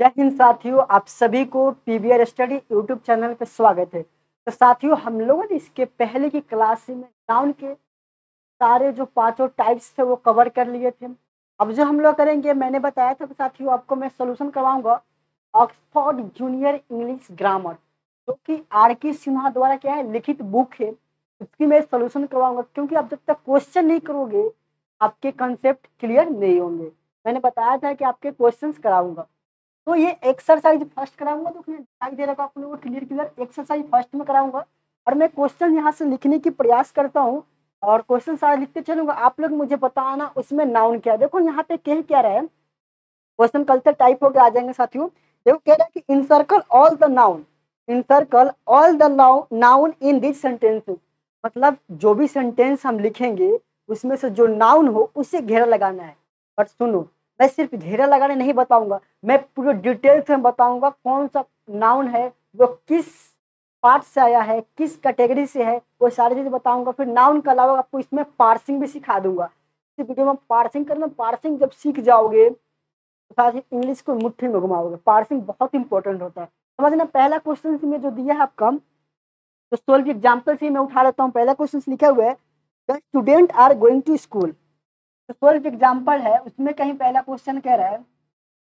जय हिंद साथियों, आप सभी को पीवीआर स्टडी यूट्यूब चैनल पे स्वागत है। तो साथियों, हम लोगों ने इसके पहले की क्लास में नाउन के सारे जो पांचों टाइप्स थे वो कवर कर लिए थे। अब जो हम लोग करेंगे, मैंने बताया था कि साथियों आपको मैं सोल्यूशन करवाऊंगा ऑक्सफोर्ड जूनियर इंग्लिश ग्रामर, जो कि आर के सिन्हा द्वारा क्या है लिखित बुक है, उसकी मैं सोल्यूशन करवाऊंगा। क्योंकि आप जब तक क्वेश्चन नहीं करोगे आपके कंसेप्ट क्लियर नहीं होंगे। मैंने बताया था कि आपके क्वेश्चंस कराऊंगा। तो ये एक्सरसाइज फर्स्ट कराऊंगा, तो फिर दिखाई दे रहा आप लोगों को क्लियर एक्सरसाइज फर्स्ट में कराऊंगा। और मैं क्वेश्चन यहाँ से लिखने की प्रयास करता हूँ और क्वेश्चन सारे लिखते चलूंगा। आप लोग मुझे बताना उसमें नाउन क्या है। देखो यहाँ पे कह क्या रहा है, क्वेश्चन कल्चर टाइप होकर आ जाएंगे साथियों। देखो कह रहा है कि encircle all the noun, encircle all the noun in this sentences. मतलब जो भी सेंटेंस हम लिखेंगे उसमें से जो नाउन हो उसे घेरा लगाना है। बट सुनो, मैं सिर्फ घेरा लगाने नहीं बताऊंगा, मैं पूरे डिटेल्स में बताऊंगा कौन सा नाउन है, वो किस पार्ट से आया है, किस कैटेगरी से है, वो सारी चीजें बताऊंगा। फिर नाउन के अलावा आपको इसमें पार्सिंग भी सिखा दूंगा। इस वीडियो में पार्सिंग करना, पार्सिंग जब सीख जाओगे तो साथ ही इंग्लिश को मुट्ठी में घुमाओगे। पार्सिंग बहुत इंपॉर्टेंट होता है, समझना। पहला क्वेश्चन में जो दिया है आपका, तो 12 एग्जाम्पल से मैं उठा लेता हूँ। पहला क्वेश्चन लिखा हुआ है the student are going to school. तो 12 एग्जाम्पल है, उसमें कहीं पहला क्वेश्चन कह रहा है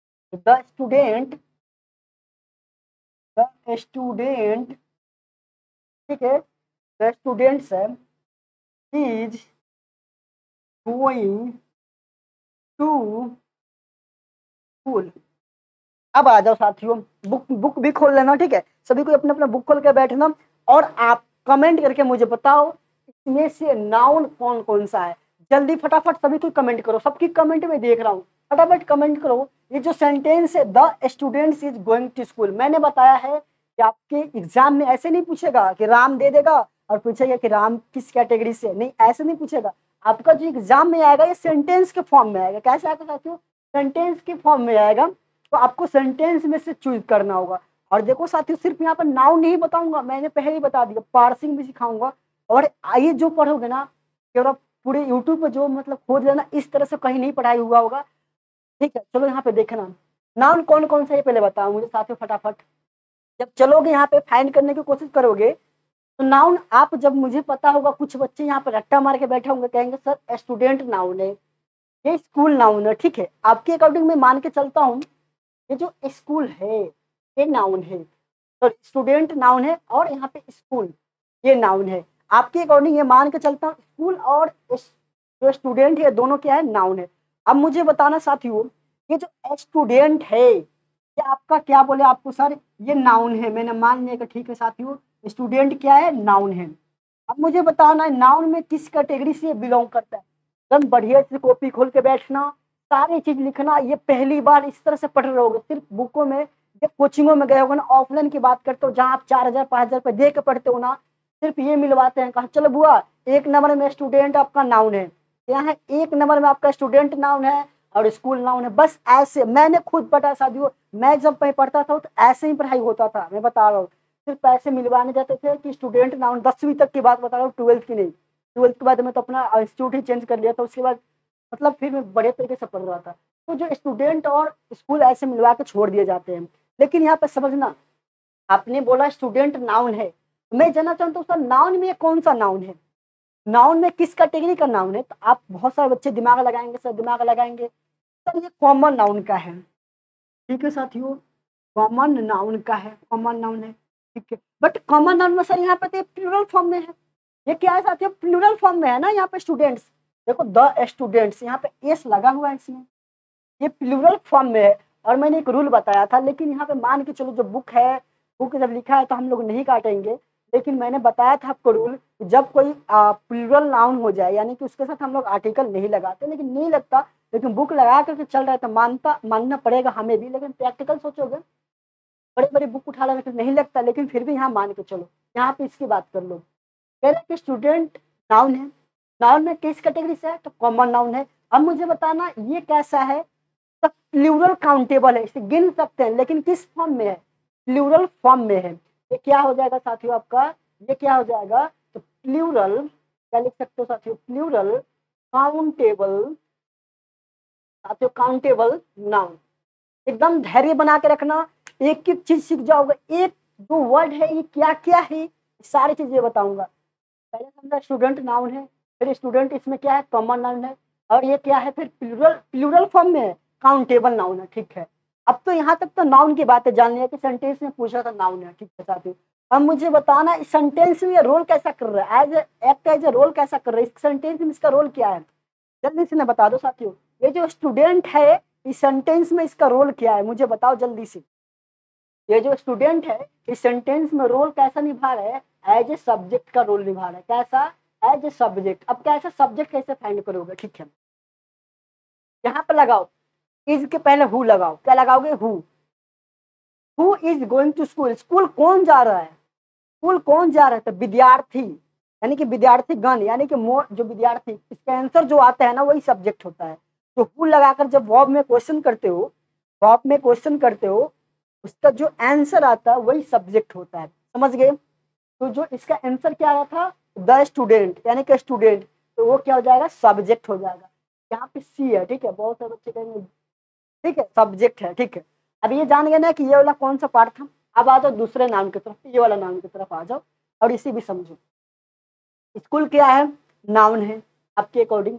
द स्टूडेंट, ठीक है, the students is going to school. अब आ जाओ साथियों, बुक भी खोल लेना, ठीक है। सभी को अपना अपना बुक खोल के बैठना और आप कमेंट करके मुझे बताओ इसमें से नाउन कौन कौन सा है। जल्दी फटाफट सभी को कमेंट करो, सबकी कमेंट में देख रहा हूँ, फटाफट कमेंट करो। ये जो सेंटेंस है the students is going to school, मैंने बताया है कि आपके एग्जाम में ऐसे नहीं पूछेगा कि राम दे देगा और पूछेगा कि राम किस कैटेगरी से, नहीं ऐसे नहीं पूछेगा। आपका जो एग्जाम में आएगा ये सेंटेंस के फॉर्म में आएगा। कैसे आएगा साथियों? सेंटेंस के फॉर्म में आएगा। तो आपको सेंटेंस में से चूज करना होगा। और देखो साथियों, सिर्फ यहाँ पर नाउन नहीं बताऊंगा, मैंने पहले ही बता दिया, पार्सिंग भी सिखाऊंगा। और आइए जो पढ़ोगे ना, केवल पूरे यूट्यूब पे जो मतलब खोज लेना, इस तरह से कहीं नहीं पढ़ाई हुआ होगा, ठीक है। चलो यहाँ पे देखना नाउन कौन कौन सा है पहले बताओ मुझे साथियों फटाफट। जब चलोगे यहाँ पे फाइंड करने की कोशिश करोगे तो नाउन आप, जब मुझे पता होगा, कुछ बच्चे यहाँ पे रट्टा मार के बैठे होंगे, कहेंगे सर स्टूडेंट नाउन है, ये स्कूल नाउन है, ठीक है। आपके अकॉर्डिंग मैं मान के चलता हूँ ये जो स्कूल है ये नाउन है, तो स्टूडेंट नाउन है और यहाँ पे स्कूल ये नाउन है। आपके अकॉर्डिंग ये मान के चलता हूँ स्कूल और जो स्टूडेंट है दोनों क्या है, नाउन है। अब मुझे बताना साथियों, ये जो स्टूडेंट है ये आपका क्या बोले आपको सर, ये नाउन है, मैंने मान लिया कि ठीक है साथियों स्टूडेंट क्या है, नाउन है। अब मुझे बताना है नाउन में किस कैटेगरी से बिलोंग करता है। एकदम बढ़िया से कॉपी खोल के बैठना, सारी चीज लिखना। ये पहली बार इस तरह से पढ़ रहे होगे सिर्फ बुकों में, जब कोचिंगों में गए होगे ना, ऑफलाइन की बात करते हो जहाँ आप 4,000 5,000 रुपये दे के पढ़ते हो ना, सिर्फ ये मिलवाते हैं, कहा चलो बुआ एक नंबर में स्टूडेंट आपका नाउन है, यहाँ एक नंबर में आपका स्टूडेंट नाउन है और स्कूल नाउन है। बस ऐसे मैंने खुद पढ़ा साथियों, मैं जब पढ़ता था तो ऐसे ही पढ़ाई होता था, मैं बता रहा हूँ। सिर्फ पैसे मिलवाने जाते थे कि स्टूडेंट नाउन, 10वीं तक की बात बता रहा हूँ, 12th की नहीं। 12th के बाद मैं तो अपना इंस्टीट्यूट ही चेंज कर लिया था, उसके बाद मतलब फिर मैं बड़े तरीके से पढ़ रहा था। तो जो स्टूडेंट और स्कूल ऐसे मिलवा के छोड़ दिए जाते हैं। लेकिन यहाँ पे समझना, आपने बोला स्टूडेंट नाउन है, मैं जानना चाहता हूँ सर नाउन में कौन सा नाउन है, नाउन में किस कैटेगरी का नाउन है। तो आप बहुत सारे बच्चे दिमाग लगाएंगे सर, दिमाग लगाएंगे सर ये कॉमन नाउन का है, ठीक है साथियों, कॉमन नाउन का है, कॉमन नाउन है, ठीक है। बट कॉमन नाउन में सर यहाँ पे प्लूरल फॉर्म में है। ये क्या है साथियों, प्लूरल फॉर्म में है ना। यहाँ पे स्टूडेंट्स, देखो द स्टूडेंट्स, यहाँ पे एस लगा हुआ है इसमें, ये प्लूरल फॉर्म में है। और मैंने एक रूल बताया था, लेकिन यहाँ पे मान के चलो जो बुक है, बुक जब लिखा है तो हम लोग नहीं काटेंगे। लेकिन मैंने बताया था आपको रूल, जब कोई प्लूरल नाउन हो जाए यानी कि उसके साथ हम लोग आर्टिकल नहीं लगाते, लेकिन नहीं लगता, लेकिन बुक लगा करके चल रहा है तो मानना पड़ेगा हमें भी। लेकिन प्रैक्टिकल सोचोगे, बड़े बड़े बुक उठा लेने तो नहीं लगता, लेकिन फिर भी यहाँ मान के चलो, यहाँ पे इसकी बात कर लो। कह रहे कि स्टूडेंट नाउन है, नाउन में किस कैटेगरी से है, तो कॉमन नाउन है। अब मुझे बताना ये कैसा है, तो प्लूरल काउंटेबल है, इसे गिन सकते हैं, लेकिन किस फॉर्म में है, प्लूरल फॉर्म में है। ये क्या हो जाएगा साथियों आपका, ये क्या हो जाएगा, तो प्लूरल, क्या लिख सकते हो साथियों, प्लूरल काउंटेबल, साथियों काउंटेबल नाउन, एकदम धैर्य बना के रखना, एक एक चीज सीख जाओगे। एक जो वर्ड है ये क्या क्या है, सारी चीजें बताऊंगा। पहले समझा स्टूडेंट नाउन है, फिर स्टूडेंट इसमें क्या है, कॉमन नाउन है, और ये क्या है फिर प्लूरल, प्लूरल फॉर्म में है, काउंटेबल नाउन है। ठीक है, अब तो यहाँ तक तो नाउन की बातें जान लिया कि सेंटेंस में पूछा था नाउन है। ठीक है साथियों, अब मुझे बताना इस सेंटेंस में ये रोल कैसा कर रहा है, as act as a role कैसा कर रहा है, इस सेंटेंस में इसका रोल क्या है, जल्दी से ना बता दो साथियों। ये जो स्टूडेंट है इस सेंटेंस में इसका रोल क्या है, मुझे बताओ जल्दी से। ये जो स्टूडेंट है इस सेंटेंस में रोल कैसा निभा रहा है, एज ए सब्जेक्ट का रोल निभा रहा है। कैसा, एज ए सब्जेक्ट। अब कैसा सब्जेक्ट कैसे फाइंड करोगे, ठीक है, यहाँ पे लगाओ, इज के पहले हु लगाओ। क्या लगाओगे, who is going to school, school कौन जा रहा है, स्कूल कौन जा रहा है, तो विद्यार्थी, यानी कि विद्यार्थी गण, यानी कि मोर जो विद्यार्थी, इसका आंसर जो आता है ना वही सब्जेक्ट होता है। तो हु लगाकर जब वर्ब में क्वेश्चन करते हो, वर्ब में क्वेश्चन करते हो, उसका जो आंसर आता है वही सब्जेक्ट होता है। समझ गए। तो जो इसका आंसर क्या आया था, द स्टूडेंट, यानी कि स्टूडेंट, तो वो क्या हो जाएगा, सब्जेक्ट हो जाएगा। यहाँ पे सी है, ठीक है, बहुत सारे बच्चे कहेंगे ठीक है सब्जेक्ट है। ठीक है, अब ये जान गए ना कि ये वाला कौन सा पार्ट था। अब आ जाओ दूसरे नाम की तरफ, ये वाला नाम की तरफ आ जाओ और इसी भी समझो। स्कूल क्या है, नाउन है आपके अकॉर्डिंग।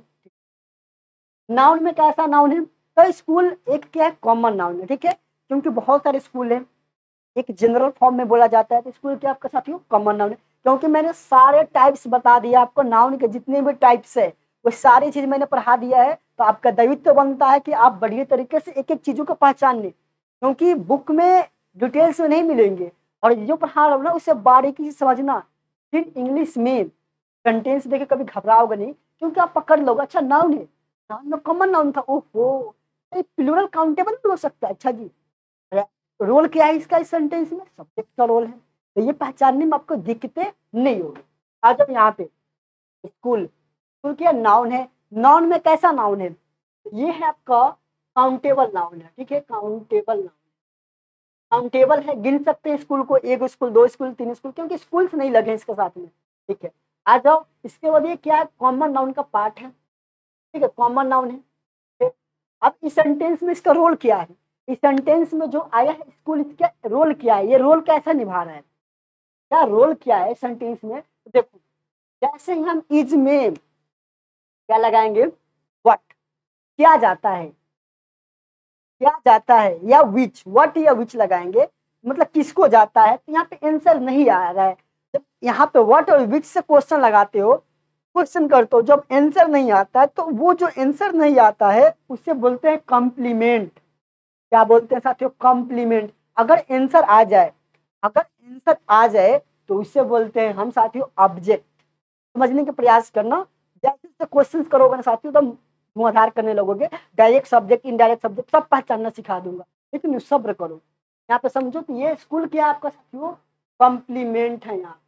नाउन में कैसा नाउन है, तो स्कूल एक क्या है, कॉमन नाउन है। ठीक है, क्योंकि बहुत सारे स्कूल हैं, एक जनरल फॉर्म में बोला जाता है, तो स्कूल क्या आपका साथियों, कॉमन नाउन है। क्योंकि मैंने सारे टाइप्स बता दिया आपको, नाउन के जितने भी टाइप्स है वो सारी चीज मैंने पढ़ा दिया है। तो आपका दायित्व बनता है कि आप बढ़िया तरीके से एक एक चीजों को पहचान लें, क्योंकि बुक में डिटेल्स में नहीं मिलेंगे, और जो पढ़ा रहा हूँ ना उसे बारीकी से समझना। फिर इंग्लिश में सेंटेंस देके कभी घबराओगे नहीं, क्योंकि आप पकड़ लोगे, अच्छा नाउन है, नाउन में कॉमन नाउन था, ओहो प्लूरल काउंटेबल भी हो सकता है। अच्छा जी, रोल क्या है इसका इस सेंटेंस में, सब्जेक्ट का रोल है। तो ये पहचानने में आपको दिक्कतें नहीं होगी। आ जाओ यहाँ पे, स्कूल, स्कूल क्या नाउन है, नाउन में कैसा नाउन है, ये है आपका काउंटेबल नाउन है। ठीक है, काउंटेबल नाउन, काउंटेबल है, गिन सकते हैं स्कूल को, एक स्कूल, दो स्कूल, तीन स्कूल, क्योंकि स्कूल से नहीं लगे इसके साथ में। ठीक है, आ जाओ इसके बाद, ये क्या है, कॉमन नाउन का पार्ट है। ठीक है, कॉमन नाउन है। अब इस सेंटेंस में इसका रोल क्या है, इस सेंटेंस में जो आया है स्कूल, इसका रोल क्या है, ये रोल कैसा निभा रहा है, क्या रोल क्या है सेंटेंस में। तो देखो, जैसे ही हम इज में क्या लगाएंगे, व्हाट, क्या जाता है, क्या जाता है, या विच, व्हाट या विच लगाएंगे, मतलब किसको जाता है, तो यहाँ पे आंसर नहीं आ रहा है। जब यहाँ पे व्हाट और विच से क्वेश्चन लगाते हो, क्वेश्चन करते हो, जब आंसर नहीं आता है, तो वो जो आंसर नहीं आता है उसे बोलते हैं कॉम्प्लीमेंट। क्या बोलते हैं साथियों, कॉम्प्लीमेंट। अगर आंसर आ जाए, अगर आंसर आ जाए तो उससे बोलते हैं हम साथियों ऑब्जेक्ट। समझने का प्रयास करना, जैसे जैसे क्वेश्चन करोगे ना साथियों, तो धुआंधार करने लगोगे, डायरेक्ट सब्जेक्ट, इनडायरेक्ट सब्जेक्ट सब पहचानना सिखा दूंगा, लेकिन सब्र करो। यहाँ पे समझो कि ये स्कूल क्या आपका साथियों, कॉम्प्लीमेंट है। यहाँ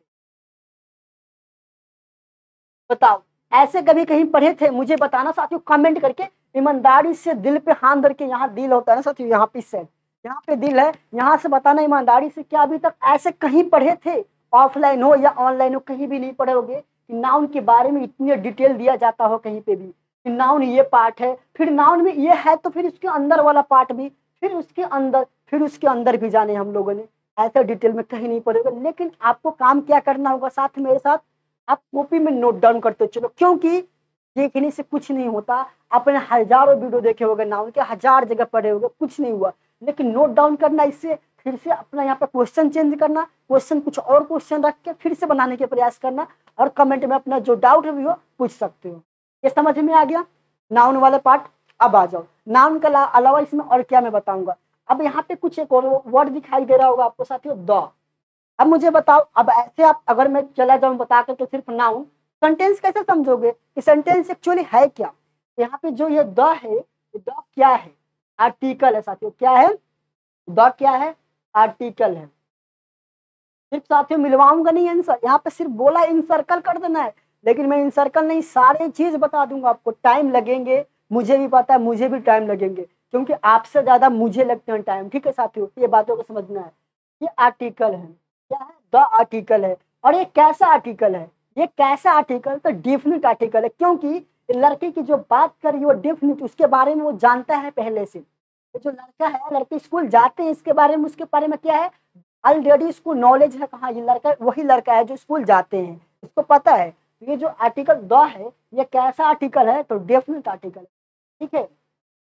बताओ, ऐसे कभी कहीं पढ़े थे, मुझे बताना साथियों कमेंट करके, ईमानदारी से दिल पे हाथ धर के, यहाँ दिल होता है ना साथियों, यहाँ पे सेट, यहाँ पे दिल है, यहाँ से बताना ईमानदारी से, क्या अभी तक ऐसे कहीं पढ़े थे, ऑफलाइन हो या ऑनलाइन हो, कहीं भी नहीं पढ़े होगे कि नाउन के बारे में इतनी डिटेल दिया जाता हो कहीं पे भी, कि नाउन ये पार्ट है, फिर नाउन में ये है तो फिर उसके अंदर वाला पार्ट भी, फिर उसके अंदर, फिर उसके अंदर भी जाने हम लोगों ने, ऐसे डिटेल में कहीं नहीं पढ़ेगा। लेकिन आपको काम क्या करना होगा साथ, मेरे साथ आप कॉपी में नोट डाउन करते चलो, क्योंकि देखने से कुछ नहीं होता। आपने हजारों वीडियो देखे होंगे, नाउन के हजार जगह पढ़े होंगे, कुछ नहीं हुआ, लेकिन नोट डाउन करना, इससे फिर से अपना यहाँ पे क्वेश्चन चेंज करना, क्वेश्चन कुछ और क्वेश्चन रख के फिर से बनाने के प्रयास करना, और कमेंट में अपना जो डाउट है वो पूछ सकते हो। ये समझ में आ गया नाउन वाला पार्ट। अब आ जाओ, नाउन के अलावा इसमें और क्या मैं बताऊंगा। अब यहाँ पे कुछ एक और वर्ड दिखाई दे रहा होगा आपको साथियों, द। अब मुझे बताओ, अब ऐसे आप अगर मैं चला जाऊं बता कर तो सिर्फ नाउन, सेंटेंस कैसे समझोगे कि सेंटेंस एक्चुअली है क्या। यहाँ पे जो ये द है, द क्या है, आर्टिकल है साथियों। क्या है, द क्या है, आर्टिकल है। सिर्फ साथियों मिलवाऊंगा नहीं आंसर, यहाँ पे सिर्फ बोला इन सर्कल कर देना है, लेकिन मैं इन सर्कल नहीं, सारे चीज बता दूंगा आपको। टाइम लगेंगे, मुझे भी पता है, मुझे भी टाइम लगेंगे, क्योंकि आपसे ज्यादा मुझे लगते हैं टाइम। ठीक है साथियों, ये बातों को समझना है। ये आर्टिकल है, क्या है, द आर्टिकल है। और ये कैसा आर्टिकल है, ये कैसा आर्टिकल, तो डेफिनेट आर्टिकल है, क्योंकि लड़के की जो बात करी वो डेफिनेट, उसके बारे में वो जानता है पहले से, ये जो लड़का है, लड़के स्कूल जाते हैं, इसके बारे में, उसके बारे में क्या है, ऑलरेडी इसको नॉलेज है, कहाँ ये लड़का, वही लड़का है जो स्कूल जाते हैं, इसको पता है। तो ये जो आर्टिकल द है, ये कैसा आर्टिकल है, तो डेफिनेट आर्टिकल है, ठीक है।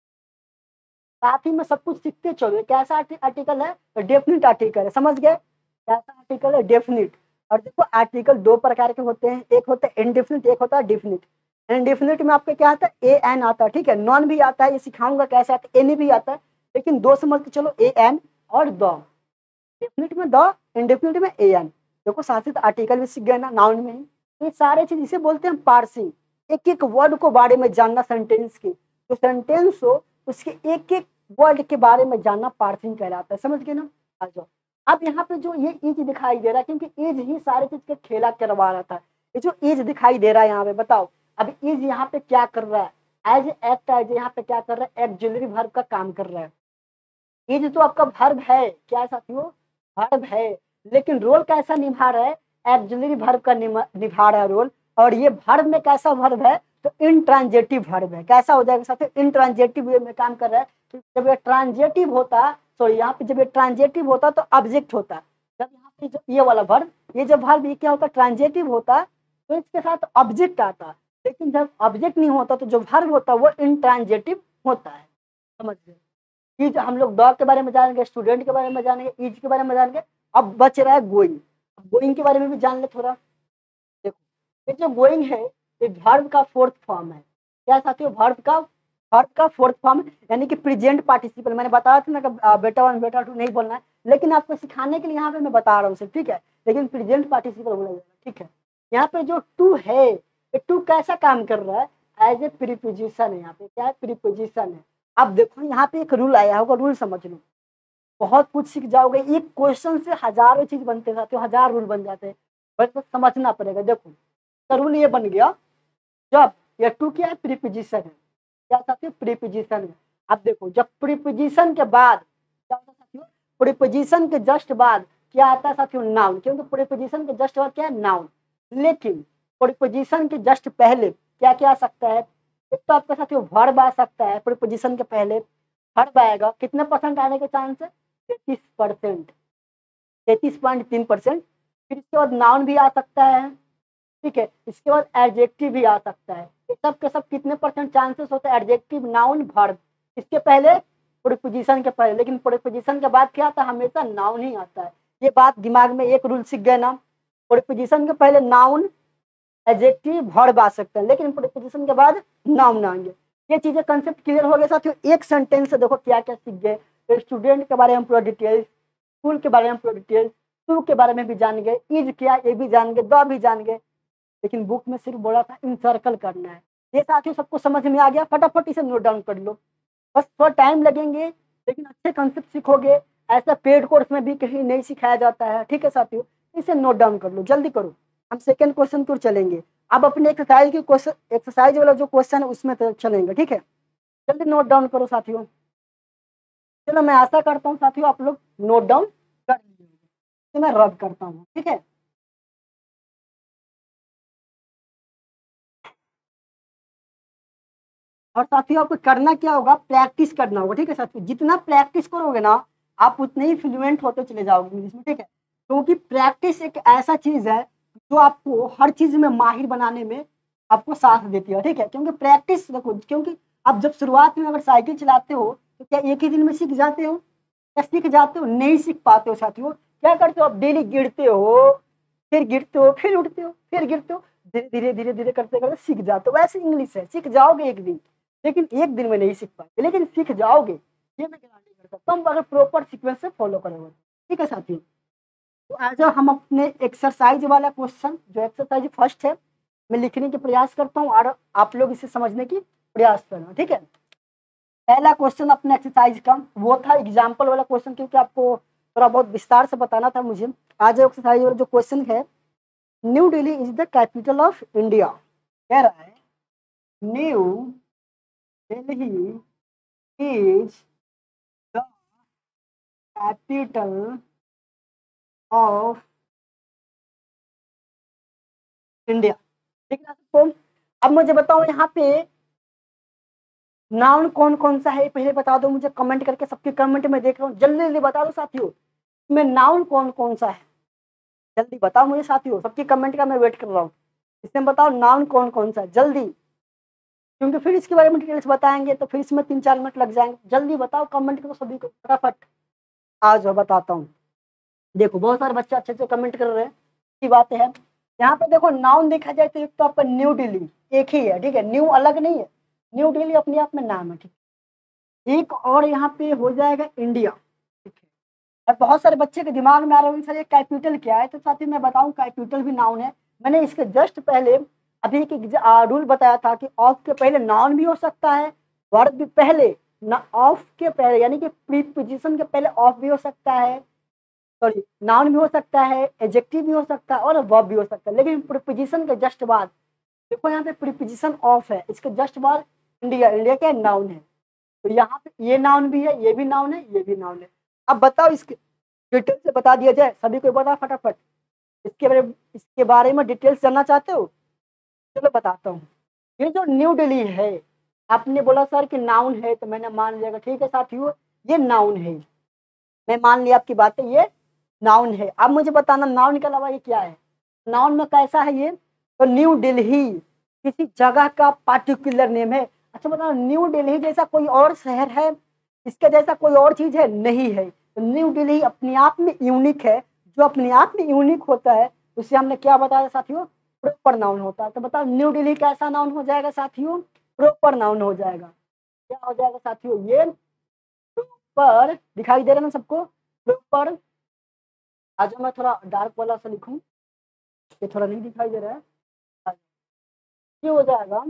साथ ही में सब कुछ सीखते चलो, ये कैसा आर्टिकल है, तो डेफिनेट आर्टिकल है, समझ गए, कैसा आर्टिकल है, डेफिनेट। और देखो आर्टिकल दो प्रकार के होते हैं, एक होता है इनडेफिनिट, एक होता है डेफिनिट। इनडेफिनिट में आपका क्या आता है, ए एन आता है, ठीक है, नॉन भी आता है, ये सिखाऊंगा कैसे आता है, एनी भी आता है, लेकिन दो समझ के चलो, ए एन और द। डेफिनिट में द, इनडेफिनिट में ए एन। देखो साथ ही आर्टिकल भी सीख गए ना, नाउन में ही। तो ये सारे चीज इसे बोलते हैं पार्सिंग, एक एक वर्ड को बारे में जानना, सेंटेंस की, जो सेंटेंस हो उसके एक एक वर्ड के बारे में जानना पार्सिंग कहलाता है, समझ गए ना। आ जाओ, अब यहाँ पे जो ये ईज दिखाई दे रहा है, क्योंकि ईज ही सारे चीज के खेला करवा रहा था, ये जो ईज दिखाई दे रहा है यहाँ पे, बताओ अब ईज यहाँ पे क्या कर रहा है, एज एक्ट, एज यहाँ पे क्या कर रहा है, एक्सिलरी वर्ब का काम कर रहा है। ये तो आपका वर्ब है, क्या साथियों, वर्ब है, लेकिन रोल कैसा निभा रहा है, एक्सिलरी वर्ब का निभा रहा है रोल। और ये वर्ब में कैसा वर्ब है, तो इंट्रांजेटिव वर्ब है। कैसा हो जाएगा साथियों, इंट्रांजेटिव वे में काम कर रहा है। तो जब ये ट्रांजेटिव होता, सॉरी यहाँ पे जब ये ट्रांजेटिव होता तो ऑब्जेक्ट होता। जब यहाँ पे जो ये वाला वर्ब, ये जब वर्ब ये क्या होता, ट्रांजेटिव होता, तो इसके साथ ऑब्जेक्ट आता। लेकिन जब ऑब्जेक्ट नहीं होता तो जो वर्ब होता वो इंट्रांजेटिव होता है, समझ गए। ईज हम लोग डॉग के बारे में जानेंगे, स्टूडेंट के बारे में जानेंगे, ईज के बारे में जानेंगे। अब बच रहा है गोइंग, गोइंग के बारे में भी जान ले थोड़ा। देखो ये जो गोइंग है, ये वर्ब का फोर्थ फॉर्म है। क्या साथियों, वर्ब का फोर्थ फॉर्म, यानी कि प्रेजेंट पार्टिसिपल। मैंने बताया था ना कि बेटा वन बेटा टू नहीं बोलना है, लेकिन आपको सिखाने के लिए यहाँ पे मैं बता रहा हूँ सिर्फ, ठीक है, लेकिन प्रेजेंट पार्टिसिपल बोला जाएगा, ठीक है। यहाँ पे जो टू है, ये टू कैसा काम कर रहा है, एज ए प्रीपोजिशन है। यहाँ पे क्या है, प्रीपोजिशन है। अब देखो यहाँ पे एक रूल आया होगा, रूल समझ लो, बहुत कुछ सीख जाओगे। एक क्वेश्चन से हजारों चीज बनते जाते हो, हजार रूल बन जाते हैं, बस समझना पड़ेगा। देखो तो रूल ये बन गया, जब ये टू क्या है, प्रीपोजिशन है, क्या साथियों, प्रीपोजिशन है। अब देखो जब प्रीपोजिशन के बाद क्या होता है साथियों, प्रीपोजिशन के जस्ट बाद क्या आता है साथियों, नाउन, क्योंकि प्रीपोजिशन के जस्ट बाद क्या है, नाउन। लेकिन प्रीपोजिशन के जस्ट पहले क्या क्या आ सकता है, एक तो आपके साथियों वर्ब आ सकता है, प्रीपोजिशन के पहले वर्ब आएगा, कितने परसेंट आने के चांस है, 33%, 33.3%। फिर इसके बाद नाउन भी आ सकता है, ठीक है, इसके बाद एडजेक्टिव भी आ सकता है। ये सब के सब कितने परसेंट चांसेस होते हैं, एडजेक्टिव, नाउन, वर्ब, इसके पहले, प्रीपोजिशन के पहले। लेकिन प्रीपोजिशन के बाद क्या आता है, हमेशा नाउन ही आता है। ये बात दिमाग में एक रूल सीख गए ना, प्रीपोजिशन के पहले नाउन, एडजेक्टिव, वर्ब आ सकते हैं, लेकिन प्रीपोजिशन के बाद नाउन आएंगे। ये चीजें कंसेप्ट क्लियर हो गए साथियों। एक सेंटेंस से देखो क्या क्या सीख गए, स्टूडेंट के बारे में पूरा डिटेल्स, स्कूल के बारे में पूरा डिटेल्स, टू के बारे में भी जान गए, इज क्या ये भी जान गए, द भी जान गए। लेकिन बुक में सिर्फ बोला था इंसर्कल करना है। ये साथियों सबको समझ में आ गया, फटाफट इसे नोट डाउन कर लो, बस थोड़ा टाइम लगेंगे, लेकिन अच्छे कंसेप्ट सीखोगे। ऐसा पेड कोर्स में भी कहीं नहीं सिखाया जाता है, ठीक है साथियों, इसे नोट डाउन कर लो, जल्दी करो। हम सेकेंड क्वेश्चन की ओर चलेंगे। अब अपने एक्सरसाइज की क्वेश्चन, एक्सरसाइज वाला जो क्वेश्चन है उसमें तो चलेंगे, ठीक है, जल्दी नोट डाउन करो साथियों। चलो मैं आशा करता हूँ साथियों आप लोग नोट डाउन कर लीजिए, मैं रब करता हूँ, ठीक है। और साथियों आपको करना क्या होगा, प्रैक्टिस करना होगा, ठीक है साथियों, जितना प्रैक्टिस करोगे ना आप उतने ही फ्लुएंट होते चले जाओगे इंग्लिश में, ठीक है। क्योंकि प्रैक्टिस एक ऐसा चीज है जो आपको हर चीज में माहिर बनाने में आपको साथ देती है, ठीक है। क्योंकि प्रैक्टिस देखो, क्योंकि आप जब शुरुआत में अगर साइकिल चलाते हो तो क्या एक ही दिन में सीख जाते हो, क्या सीख जाते हो, नहीं सीख पाते हो साथियों। क्या करते हो आप, डेली गिरते हो, फिर गिरते हो, फिर उठते हो, फिर गिरते हो, धीरे धीरे धीरे धीरे करते करते सीख जाते हो। वैसे इंग्लिश है, सीख जाओगे एक दिन, लेकिन एक दिन में नहीं सीख पाएंगे, लेकिन सीख जाओगे, ये मैं गारंटी कर सकता हूँ अगर प्रॉपर सीक्वेंस से फॉलो करोगे, ठीक है साथियों। तो आज हम अपने एक्सरसाइज वाला क्वेश्चन, जो एक्सरसाइज फर्स्ट है, मैं लिखने की प्रयास करता हूँ और आप लोग इसे समझने की प्रयास करना, ठीक है। पहला क्वेश्चन अपने एक्सरसाइज का वो था एग्जाम्पल वाला क्वेश्चन, क्योंकि आपको थोड़ा बहुत विस्तार से बताना था मुझे। आज एक्सरसाइज वाला जो क्वेश्चन है, New Delhi is the capital of India, कह रहा है New Delhi is the capital of India, ठीक है। तो अब मुझे बताओ यहाँ पे नाउन कौन कौन सा है पहले बता दो मुझे कमेंट करके, सबके कमेंट में देख रहा हूँ, जल्दी जल्दी बता दो साथियों, इसमें नाउन कौन कौन सा है, जल्दी बताओ मुझे साथियों, सबकी कमेंट का मैं वेट कर रहा हूँ। इसमें बताओ नाउन कौन कौन सा है जल्दी, क्योंकि फिर इसके बारे में डिटेल्स बताएंगे तो फिर इसमें 3-4 मिनट लग जाएंगे। जल्दी बताओ, कमेंट करो सभी को फटाफट। आ जाओ बताता हूँ। देखो बहुत सारे बच्चे अच्छे से कमेंट कर रहे हैं, की बात है। यहाँ पे देखो नाउन देखा जाए तो एक तो आपका न्यू दिल्ली एक ही है, ठीक है, न्यू अलग नहीं है, न्यू दिल्ली अपने आप में नाम है, ठीक है। एक और यहाँ पे हो जाएगा इंडिया, ठीक है। और बहुत सारे बच्चे के दिमाग में आ रहा है सर ये कैपिटल क्या है, तो साथ ही मैं बताऊं कैपिटल भी नाउन है। मैंने इसके जस्ट पहले अभी एक रूल बताया था कि ऑफ के पहले नाउन भी हो सकता है, वर्ब भी पहले ना, ऑफ के पहले यानी कि प्रीपोजिशन के पहले ऑफ भी हो सकता है, सॉरी नाउन भी हो सकता है, एडजेक्टिव भी हो सकता है और वर्ब भी हो सकता है, लेकिन प्रीपोजिशन के जस्ट बाद देखो यहाँ पे प्रीपोजिशन ऑफ है, इसके जस्ट बाद इंडिया, इंडिया क्या नाउन है, तो यहाँ पे ये नाउन भी है, ये भी नाउन है, ये भी नाउन है। अब बताओ इसके डिटेल से बता दिया जाए, सभी को बता फटाफट, इसके बारे में डिटेल्स जानना चाहते हो, चलो बताता हूँ। ये जो न्यू दिल्ली है, आपने बोला सर कि नाउन है, तो मैंने मान लिया, ठीक है साथियों ये नाउन है, मैं मान लिया आपकी बात है, ये नाउन है। अब मुझे बताना नाउन के अलावा ये क्या है, नाउन में कैसा है ये, तो न्यू दिल्ली किसी जगह का पार्टिकुलर नेम है। अच्छा बताओ न्यू दिल्ली जैसा कोई और शहर है, इसके जैसा कोई और चीज है, नहीं है, तो न्यू दिल्ली अपने आप में यूनिक है, जो अपने आप में यूनिक होता है उसे हमने क्या बताया साथियों, प्रॉपर नाउन होता है। तो बताओ न्यू दिल्ली कैसा नाउन हो जाएगा साथियों, प्रॉपर नाउन हो जाएगा। क्या हो जाएगा साथियों, ये प्रॉपर, दिखाई दे रहा है ना सबको, प्रॉपर। आज मैं थोड़ा डार्क वाला सा लिखूं, ये थोड़ा नहीं दिखाई दे रहा है, ये हो जाएगा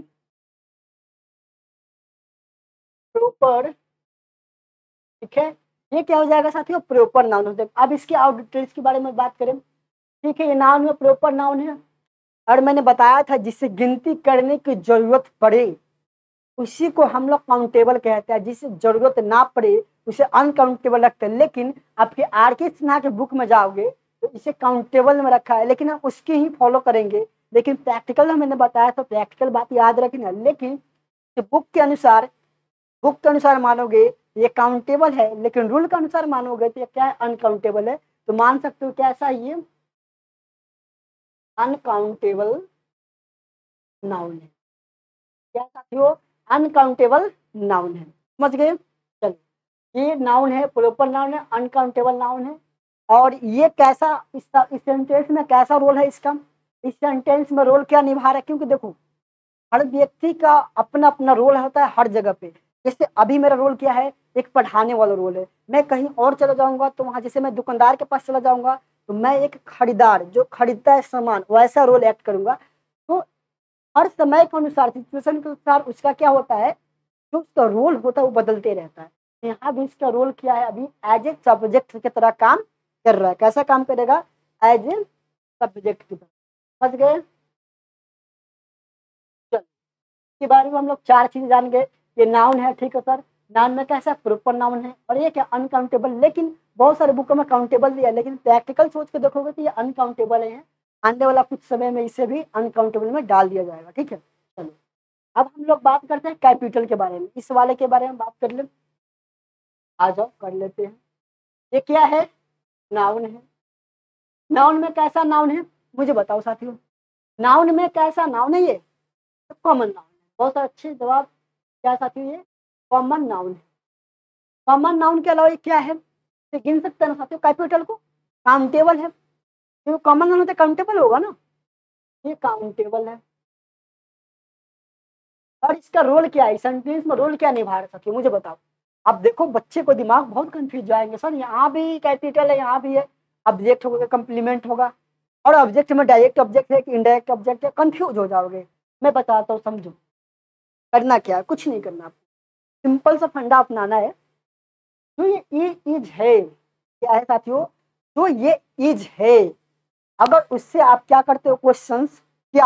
प्रॉपर, ठीक है। ये क्या हो जाएगा साथियों, प्रॉपर नाउन हो जाएगा। अब इसके और डिटेल्स के बारे में बात करें, ठीक है, ये नाउन में प्रॉपर नाउन है, और मैंने बताया था जिससे गिनती करने की जरूरत पड़े उसी को हम लोग काउंटेबल कहते हैं, जिसे जरूरत ना पड़े उसे अनकाउंटेबल रखते हैं। लेकिन आपके आर के सिन्हा के बुक में जाओगे तो इसे काउंटेबल में रखा है, लेकिन हम उसकी ही फॉलो करेंगे। लेकिन प्रैक्टिकल में मैंने बताया तो प्रैक्टिकल बात याद रखना, लेकिन बुक के अनुसार मानोगे ये काउंटेबल है, लेकिन रूल के अनुसार मानोगे तो ये क्या है, अनकाउंटेबल है। तो मान सकते हो कैसा ये अनकाउंटेबल नाउन है, क्या साथियों, अनकाउंटेबल नाउन है, समझ गए। चलो ये नाउन है, प्रॉपर नाउन है, अनकाउंटेबल नाउन है। और ये कैसा इस सेंटेंस में कैसा रोल है इसका, इस सेंटेंस में रोल क्या निभा रहा है, क्योंकि देखो हर व्यक्ति का अपना अपना रोल होता है हर जगह पे। जैसे अभी मेरा रोल क्या है, एक पढ़ाने वाला रोल है, मैं कहीं और चला जाऊंगा तो वहां जैसे मैं दुकानदार के पास चला जाऊंगा तो मैं एक खरीदार जो खरीदता है सामान, वैसा रोल एक्ट करूंगा। तो हर समय के अनुसार, सिचुएशन के अनुसार उसका क्या होता है, जो उसका रोल होता है वो बदलते रहता है। यहाँ भी इसका रोल क्या है, अभी एज ए सब्जेक्ट की तरह काम कर रहा है। कैसा काम करेगा, एज ए सब्जेक्ट की तरह, समझ गए। के बारे में हम लोग 4 चीज जान गए। ये नाउन है, ठीक है सर, नाउन में कैसा प्रॉपर नाउन है, और ये क्या अनकाउंटेबल, लेकिन बहुत सारे बुकों में काउंटेबल दिया है, लेकिन प्रैक्टिकल सोच के देखोगे तो ये अनकाउंटेबल है। आने वाला कुछ समय में इसे भी अनकाउंटेबल में डाल दिया जाएगा, ठीक है। चलो अब हम लोग बात करते हैं कैपिटल के बारे में, इस वाले के बारे में बात कर ले, आ जाओ कर लेते हैं। ये क्या है, नाउन है। नाउन में कैसा नाउन है मुझे बताओ साथियों, नाउन में कैसा नाउन है, ये कॉमन नाउन है। बहुत अच्छे जवाब, क्या साथियों, ये कॉमन नाउन है। कॉमन नाउन के अलावा ये क्या है, ये गिन सकते हैं ना साथियों, कैपिटल को काउंटेबल है, जो कॉमन नाउन होता है काउंटेबल होगा ना, ये काउंटेबल है। और इसका रोल क्या है, सेंटेंस में रोल क्या निभा रहा है साथियों मुझे बताओ। अब देखो बच्चे को दिमाग बहुत कंफ्यूज जाएंगे, सर यहाँ भी कैपिटल है, यहाँ भी है, ऑब्जेक्ट होगा कंप्लीमेंट होगा, और ऑब्जेक्ट में डायरेक्ट ऑब्जेक्ट है कि इनडायरेक्ट ऑब्जेक्ट है, कंफ्यूज हो जाओगे। मैं बताता हूँ, समझो करना क्या है, कुछ नहीं करना, सिंपल सा फंडा अपनाना है। जो ये इज है, क्या है साथियों, जो ये इज है, अगर उससे आप क्या करते हो, क्वेश्चंस क्या,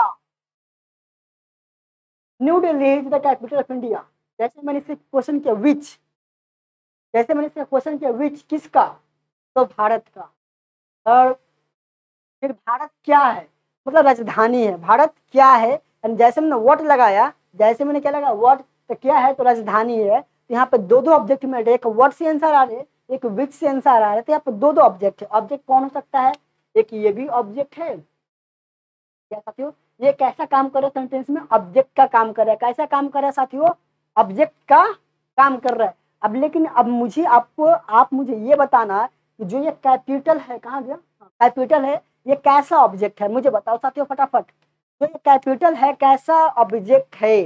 New Delhi is the capital of India, जैसे मैंने इससे क्वेश्चन किया विच, जैसे मैंने इससे क्वेश्चन किया विच किसका, तो भारत का। और फिर भारत क्या है, मतलब राजधानी है, भारत क्या है, एंड जैसे मैंने व्हाट लगाया, जैसे मैंने क्या लगाया व्हाट, तो क्या है, तो राजधानी है। तो यहाँ पे दो ऑब्जेक्ट में, एक वर्ड से आंसर आ रहे हैं, एक विच से आंसर आ रहा है। तो यहाँ पे दो ऑब्जेक्ट है। ऑब्जेक्ट कौन हो सकता है, एक ये भी ऑब्जेक्ट है। क्या साथियों, ये कैसा काम कर रहा है सेंटेंस में, ऑब्जेक्ट का काम कर रहा है। कैसा काम कर रहा है साथियों, ऑब्जेक्ट का काम कर रहा है। अब लेकिन अब मुझे आपको, आप मुझे ये बताना है कि जो ये कैपिटल है, कहाँ गया, कैपिटल है, ये कैसा ऑब्जेक्ट है, मुझे बताओ साथियों फटाफट। जो ये कैपिटल है कैसा ऑब्जेक्ट है,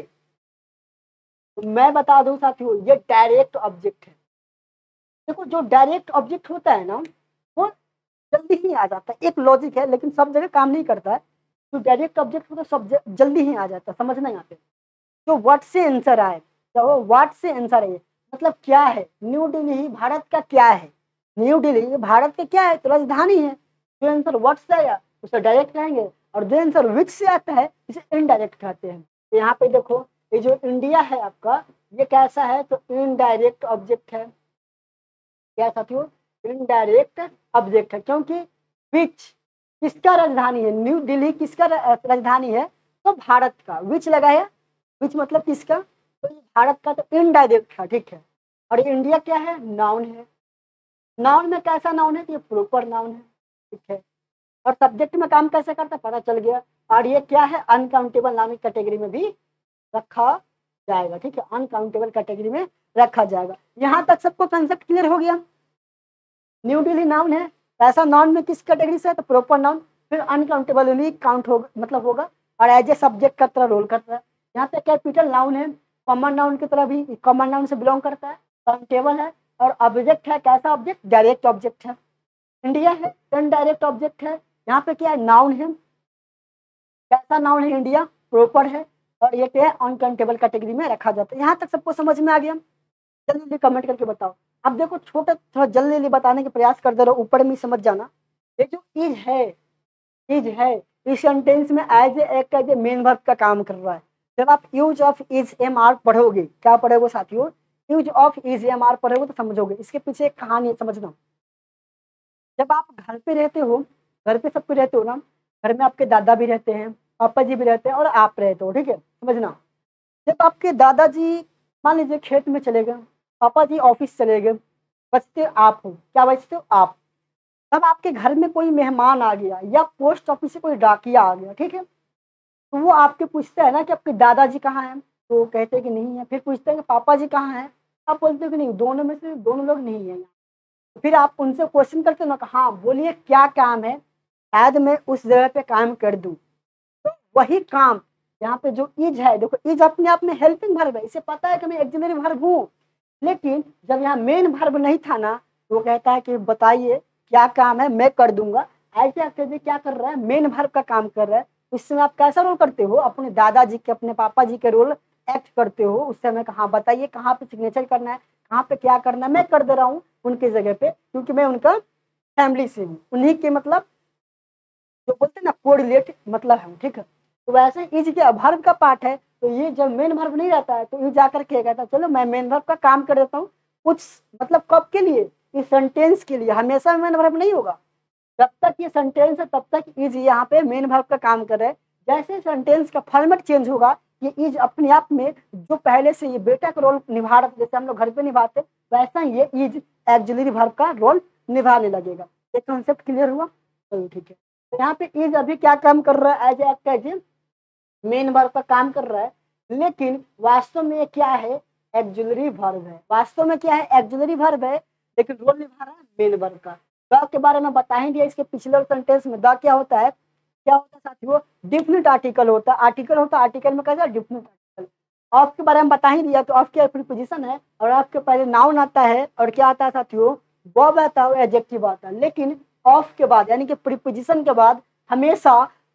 तो मैं बता दूं साथियों, ये डायरेक्ट ऑब्जेक्ट है। देखो जो डायरेक्ट ऑब्जेक्ट होता है ना, वो जल्दी ही आ जाता है। एक लॉजिक है लेकिन सब जगह काम नहीं करता है। जो डायरेक्ट ऑब्जेक्ट होता है सब जल्दी ही आ जाता है, समझना यहाँ पे। जो वर्ड से आंसर आए, तो वो वर्ड से आंसर है, मतलब क्या है, न्यू दिल्ली भारत का क्या है, न्यू दिल्ली भारत का क्या है, तो राजधानी है। जो आंसर वर्ड से आया उसे डायरेक्ट कहेंगे, और जो आंसर विच से आता है इसे इनडायरेक्ट कहते हैं। तो यहाँ पे देखो, ये जो इंडिया है आपका, ये कैसा है, तो इनडायरेक्ट ऑब्जेक्ट है। क्या साथियों, इनडायरेक्ट ऑब्जेक्ट है, क्योंकि विच किसका राजधानी है, न्यू दिल्ली किसका राजधानी है, तो भारत का। विच लगाया, विच मतलब किसका, तो ये भारत का, तो इनडायरेक्ट है, ठीक है। और ये इंडिया क्या है, नाउन है। नाउन में कैसा नाउन है, तो ये प्रॉपर नाउन है, ठीक है। और सब्जेक्ट में काम कैसे करता है पता चल गया। और ये क्या है, अनकाउंटेबल नाउन कैटेगरी में भी रखा जाएगा, ठीक है, अनकाउंटेबल कैटेगरी में रखा जाएगा। यहाँ तक सबको कंसेप्ट क्लियर हो गया। न्यू दिल्ली नाउन है, ऐसा नाउन में किस कैटेगरी से है, तो प्रॉपर नाउन, फिर अनकाउंटेबल भी काउंट होगा, मतलब होगा, और एज ए सब्जेक्ट का तरह रोल करता है। यहाँ पे कैपिटल नाउन है, कॉमन नाउन की तरह भी, कॉमन नाउन से बिलोंग करता है, काउंटेबल है, और ऑब्जेक्ट है, कैसा ऑब्जेक्ट, डायरेक्ट ऑब्जेक्ट है। इंडिया है, इनडायरेक्ट ऑब्जेक्ट है। यहाँ पे क्या है, नाउन है, कैसा नाउन है, इंडिया, प्रॉपर है, और ये क्या है, अनकाउंटेबल कैटेगरी में रखा जाता है। यहाँ तक सबको समझ में आ गया, जल्दी जल्दी कमेंट करके बताओ। अब देखो छोटा, थोड़ा जल्दी जल्दी बताने के प्रयास कर दे रहा हूँ, ऊपर में समझ जाना। ये जो इज है, इस सेंटेंस में एज ए मेन वर्ब का काम कर रहा है। जब आप use of is am are पढ़ोगे, क्या पढ़ोगे साथियों, use of is am are पढ़ोगे तो समझोगे। इसके पीछे एक कहानी है, समझना। जब आप घर पे रहते हो, घर पे सब पे रहते हो ना, घर में आपके दादा भी रहते हैं, पापा जी भी रहते हैं, और आप रहते हो, ठीक है, समझना। जब आपके दादाजी मान लीजिए खेत में चले गए, पापा जी ऑफिस चले गए, बचते आप हो, क्या बचते हो आप। तब आपके घर में कोई मेहमान आ गया, या पोस्ट ऑफिस से कोई डाकिया आ गया, ठीक है, तो वो आपके पूछता है ना कि आपके दादाजी कहाँ हैं, तो कहते हैं कि नहीं है। फिर पूछते हैं कि पापा जी कहाँ हैं, आप बोलते हो कि नहीं, दोनों में से दोनों लोग नहीं है। फिर आप उनसे क्वेश्चन करते हो ना, हाँ बोलिए क्या काम है, शायद मैं उस जगह पे काम कर दूं। तो वही काम यहाँ पे जो इज है, देखो इज अपने आप में हेल्पिंग वर्ब है, इसे पता है कि मैं एक्सिलरी वर्ब हूँ। लेकिन जब यहाँ मेन वर्ब नहीं था ना, तो वो कहता है कि बताइए क्या काम है, मैं कर दूंगा। ऐसे एक्चुअली क्या कर रहा है, मेन वर्ब का काम कर रहा है। उस समय आप कैसा रोल करते हो, अपने दादाजी के, अपने पापा जी के रोल एक्ट करते हो। उस समय हाँ बताइए कहाँ पे सिग्नेचर करना है, कहाँ पे क्या करना है, मैं कर दे रहा हूँ उनकी जगह पे, क्योंकि मैं उनका फैमिली से हूँ, उन्हीं के मतलब जो बोलते हैं ना कोरिलेट मतलब है, ठीक है। तो वैसे इज के वर्ब का पार्ट है, तो ये जब मेन वर्ब नहीं रहता है तो ये जाकर के कहता है चलो मैं मेन वर्ब का काम कर देता हूँ कुछ, मतलब कब के लिए, इस सेंटेंस के लिए। हमेशा मेन वर्ब नहीं होगा, जब तक ये सेंटेंस है तब तक इज यहाँ पे मेन वर्ब का काम कर रहा है। जैसे सेंटेंस का फॉर्मेट चेंज होगा, ये इज अपने आप में जो पहले से ये बेटा का रोल निभा रहा था, जैसे हम लोग घर पे निभाते, वैसा ये इज एक्सिलरी वर्ब का रोल निभाने लगेगा। ये कॉन्सेप्ट क्लियर हुआ, चलो ठीक है। तो यहाँ पे इज अभी क्या काम कर रहा है, एज ए मेन वर्ब का काम कर रहा है, लेकिन वास्तव में क्या है, एक्सिलरी वर्ब है। वास्तव में क्या है, एक्सिलरी वर्ब है, लेकिन रोल निभा रहा है मेन वर्ब का। द के बारे में बता ही दिया इसके पिछले सेंटेंस में। द क्या होता है, क्या होता है साथियों, डिफिनिट आर्टिकल होता है। आर्टिकल होता है, आर्टिकल में कैसा, डिफिनिट आर्टिकल। ऑफ के बारे में बता ही दिया, तो ऑफ की प्रीपोजिशन है, और ऑफ के पहले नाउन आता है, और क्या आता है साथियों, वर्ब आता है, एडजेक्टिव आता है। लेकिन ऑफ के बाद यानी कि प्रीपोजिशन के बाद हमेशा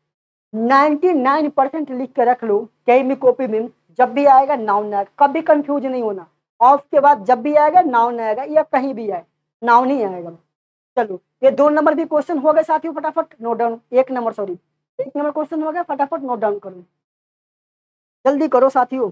99% लिख के रख लो कहीं भी कॉपी में, जब भी आएगा नाउन आएगा, कभी कंफ्यूज नहीं होना। ऑफ के बाद जब भी आएगा नाउन आएगा, या कहीं भी आए नाउन ही आएगा। चलो ये 2 नंबर भी क्वेश्चन हो गए साथियों, फटाफट note down. 1 number, sorry 1 number question हो गया, फटाफट नोट डाउन करो, जल्दी करो साथियों।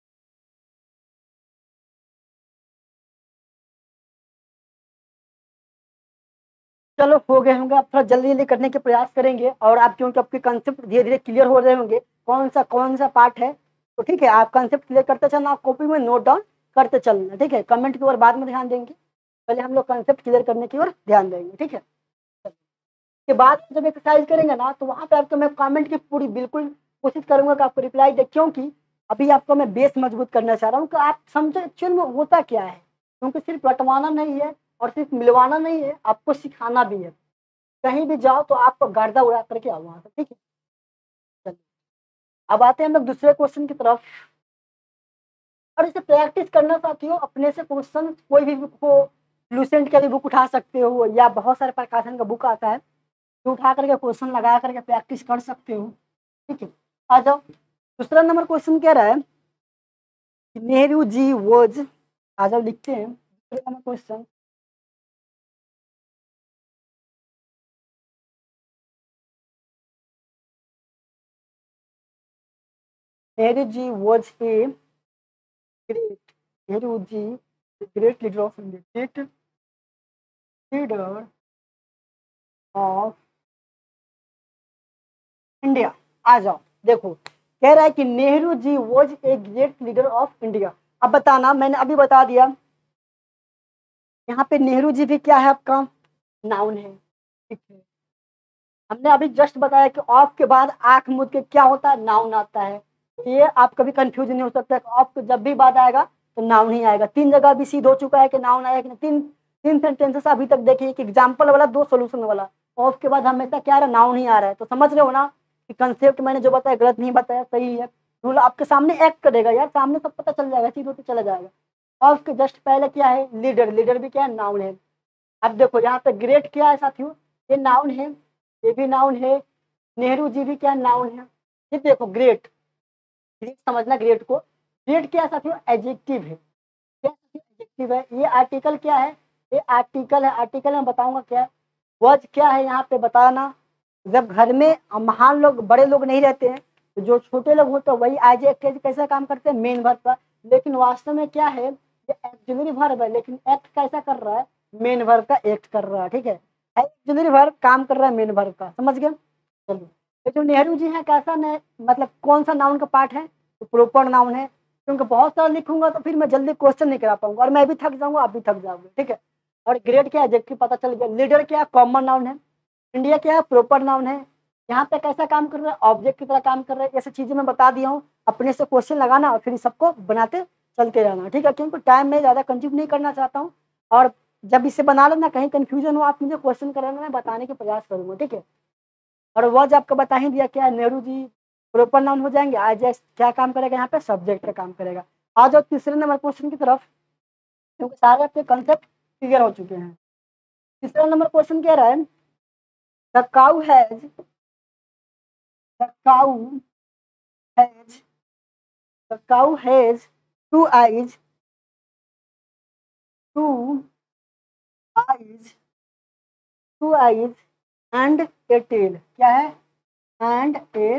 चलो हो गए होंगे, आप थोड़ा जल्दी जल्दी करने के प्रयास करेंगे, और आप क्योंकि आपके कंसेप्ट धीरे धीरे क्लियर हो रहे होंगे, कौन सा पार्ट है तो ठीक है, आप कंसेप्ट क्लियर करते चलना, आप कॉपी में नोट डाउन करते चलना, ठीक है। कमेंट की ओर बाद में ध्यान देंगे, पहले हम लोग कंसेप्ट क्लियर करने की ओर ध्यान देंगे, ठीक है। के बाद जब एक्सरसाइज करेंगे ना, तो वहाँ पे आपको मैं कमेंट की पूरी बिल्कुल कोशिश करूंगा कि आपको रिप्लाई दे, क्योंकि अभी आपको मैं बेस मजबूत करना चाह रहा हूँ कि आप समझो एक्चुअल में होता क्या है, क्योंकि सिर्फ रटवाना नहीं है और सिर्फ मिलवाना नहीं है, आपको सिखाना भी है। कहीं भी जाओ तो आपको गर्दा उड़ा करके आओ वहाँ से, ठीक है। चलिए, अब आते हैं हम लोग दूसरे क्वेश्चन की तरफ। और इसे प्रैक्टिस करना साथियों, अपने से क्वेश्चन कोई भी बुक हो, लूसेंट का भी बुक उठा सकते हो, या बहुत सारे प्रकाशन का बुक आता है, तो उठा करके क्वेश्चन लगा करके प्रैक्टिस कर सकते हो, ठीक है। आ जाओ, दूसरा नंबर क्वेश्चन कह रहा है कि नेहरू जी वॉज, आ जाओ लिखते हैं दूसरा number question. Nehru ji was a great, Nehru ji great leader of India, great leader of India. आ जाओ, देखो कह रहा है कि Nehru ji was a great leader of India. अब बताना, मैंने अभी बता दिया, यहाँ पे नेहरू जी भी क्या है आपका, नाउन है, ठीक है। हमने अभी जस्ट बताया कि ऑफ के बाद आंख मूंद के क्या होता है, नाउन आता है। तो ये आप कभी कंफ्यूज नहीं हो सकता कि ऑफ जब भी बाद आएगा तो नाउन ही आएगा। 3 जगह भी सीध हो चुका है कि नाउन आएगा कि नहीं। तीन तीन सेंटेंसेस अभी तक देखिए, एक एग्जाम्पल वाला, 2 सोल्यूशन वाला। ऑफ के बाद हमेशा क्या आ रहा है, नाउन ही आ रहा है। तो समझ रहे हो ना कि कंसेप्ट मैंने जो बताया गलत नहीं बताया, सही है। रूल आपके सामने एक्ट करेगा यार, सामने सब पता चल जाएगा, सीधे चला जाएगा। ऑफ के जस्ट पहले क्या है, लीडर, लीडर भी क्या है, नाउन है। अब देखो यहाँ पे ग्रेट क्या है साथियों, ये नाउन है, ये भी नाउन है, नेहरू जी भी क्या नाउन है। ये देखो ग्रेट, ग्रेट समझना, ग्रेट को, ग्रेट क्या है साथियों, एडजेक्टिव है। क्या एडजेक्टिव है, ये आर्टिकल क्या है, ये आर्टिकल है। आर्टिकल में बताऊंगा क्या, वज क्या है यहाँ पे बताना। जब घर में महान लोग, बड़े लोग नहीं रहते हैं, तो जो छोटे लोग होते हैं वही आज कैसा काम करते हैं, मेन वर्ब का। लेकिन वास्तव में क्या है, ये एक्सिलरी वर्ब है, लेकिन एक्ट कैसा कर रहा है, मेन वर्ब का एक्ट कर रहा है, ठीक है। एक्सिलरी वर्ब काम कर रहा है मेन वर्ब का, समझ गए। चलिए, ये जो नेहरू जी है कैसा ने, मतलब कौन सा नाउन का पार्ट है, तो प्रॉपर नाउन है। क्योंकि बहुत सारा लिखूंगा तो फिर मैं जल्दी क्वेश्चन नहीं करा पाऊंगा, और मैं भी थक जाऊंगा, आप भी थक जाओगे, ठीक है। और ग्रेड क्या है, एडजेक्टिव पता चल गया। लीडर क्या है, कॉमन नाउन है। इंडिया क्या है, प्रॉपर नाउन है। यहाँ पे कैसा काम कर रहा है, ऑब्जेक्ट की तरह काम कर रहा है। ऐसी चीजें मैं बता दिया हूँ, अपने से क्वेश्चन लगाना और फिर सबको बनाते चलते रहना, ठीक है। क्योंकि टाइम में ज्यादा कंज्यूम नहीं करना चाहता हूँ, और जब इसे बना लेना कहीं कंफ्यूजन हो, आप मुझे क्वेश्चन कराना, मैं बताने का प्रयास करूंगा, ठीक है। और वज आपको बता ही दिया क्या है, नेहरू जी प्रॉपर नाउन हो जाएंगे। आज क्या काम करेगा, यहाँ पे सब्जेक्ट का काम करेगा। आ जाओ तीसरे नंबर क्वेश्चन की तरफ, क्योंकि सारे आपके कंसेप्ट क्लियर हो चुके हैं। तीसरा नंबर क्वेश्चन कह रहा है, the cow has, the cow has, the cow has two eyes, two eyes, two eyes and a tail. क्या है, एंड ए,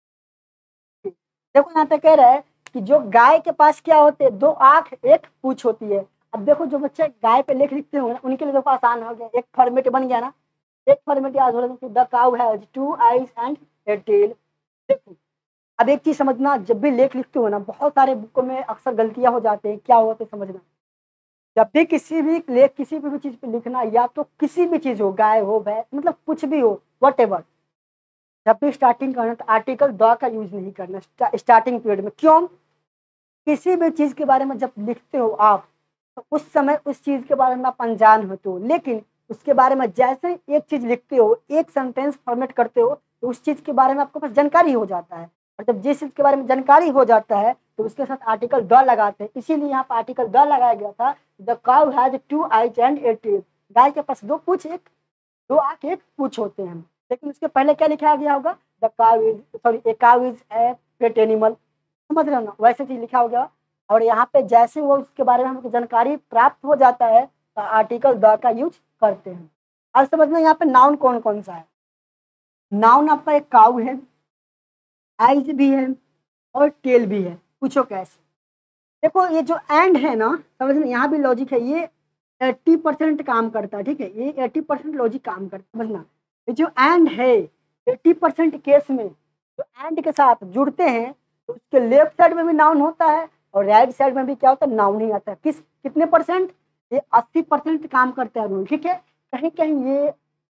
देखो यहाँ पे कह रहा है कि जो गाय के पास क्या होते हैं, 2 आंख 1 पूंछ होती है। अब देखो जो बच्चे गाय पे लेख लिखते हो ना, उनके लिए देखो आसान हो गया, एक फॉर्मेट बन गया ना। एक फॉर्मेट याद हो रहा है, the cow has 2 eyes and a tail. देखो अब एक चीज समझना, जब भी लेख लिखते हो ना, बहुत सारे बुकों में अक्सर गलतियां हो जाते हैं, क्या होते हैं समझना। जब भी किसी भी लेख, किसी भी चीज पे लिखना, या तो किसी भी चीज हो, गाय हो, भैंस, मतलब कुछ भी हो, वट एवर, जब भी स्टार्टिंग करना तो आर्टिकल द का यूज नहीं करना स्टार्टिंग पीरियड में। क्यों, किसी भी चीज के बारे में जब लिखते हो आप, तो उस समय उस चीज के बारे में आप अनजान होते हो, लेकिन उसके बारे में जैसे एक चीज लिखते हो, एक सेंटेंस फॉर्मेट करते हो, तो उस चीज के बारे में आपको पास जानकारी हो जाता है। और जब जिस चीज के बारे में जानकारी हो जाता है, तो उसके साथ आर्टिकल द लगाते हैं। इसीलिए यहाँ पर आर्टिकल द लगाया गया था। The cow has 2 eyes and a tail, गाय के पास 2 पूंछ, 2 आंख 1 पूंछ होते हैं। लेकिन उसके पहले क्या लिखा गया होगा, the cow is, sorry, a cow is a pet animal, समझ रहे हो ना, वैसे चीज लिखा हो गया। और यहाँ पे जैसे वो उसके बारे में हमको जानकारी प्राप्त हो जाता है, तो आर्टिकल द का यूज करते हैं। अब समझना यहाँ पे नाउन कौन कौन सा है। नाउन आपका एक काउ है, आइज भी है, और टेल भी है। पूछो कैसे, देखो ये जो एंड है ना, समझना यहाँ भी लॉजिक है, ये 80% काम करता है, ठीक है। ये 80% लॉजिक काम करता है, समझना। ये जो एंड है, 80% केस में जो एंड के साथ जुड़ते हैं, तो उसके लेफ्ट साइड में भी नाउन होता है और राइट साइड में भी क्या होता है, नाउन ही आता है। कितने परसेंट, ये 80% काम करता है रूल, ठीक है। कहीं कहीं ये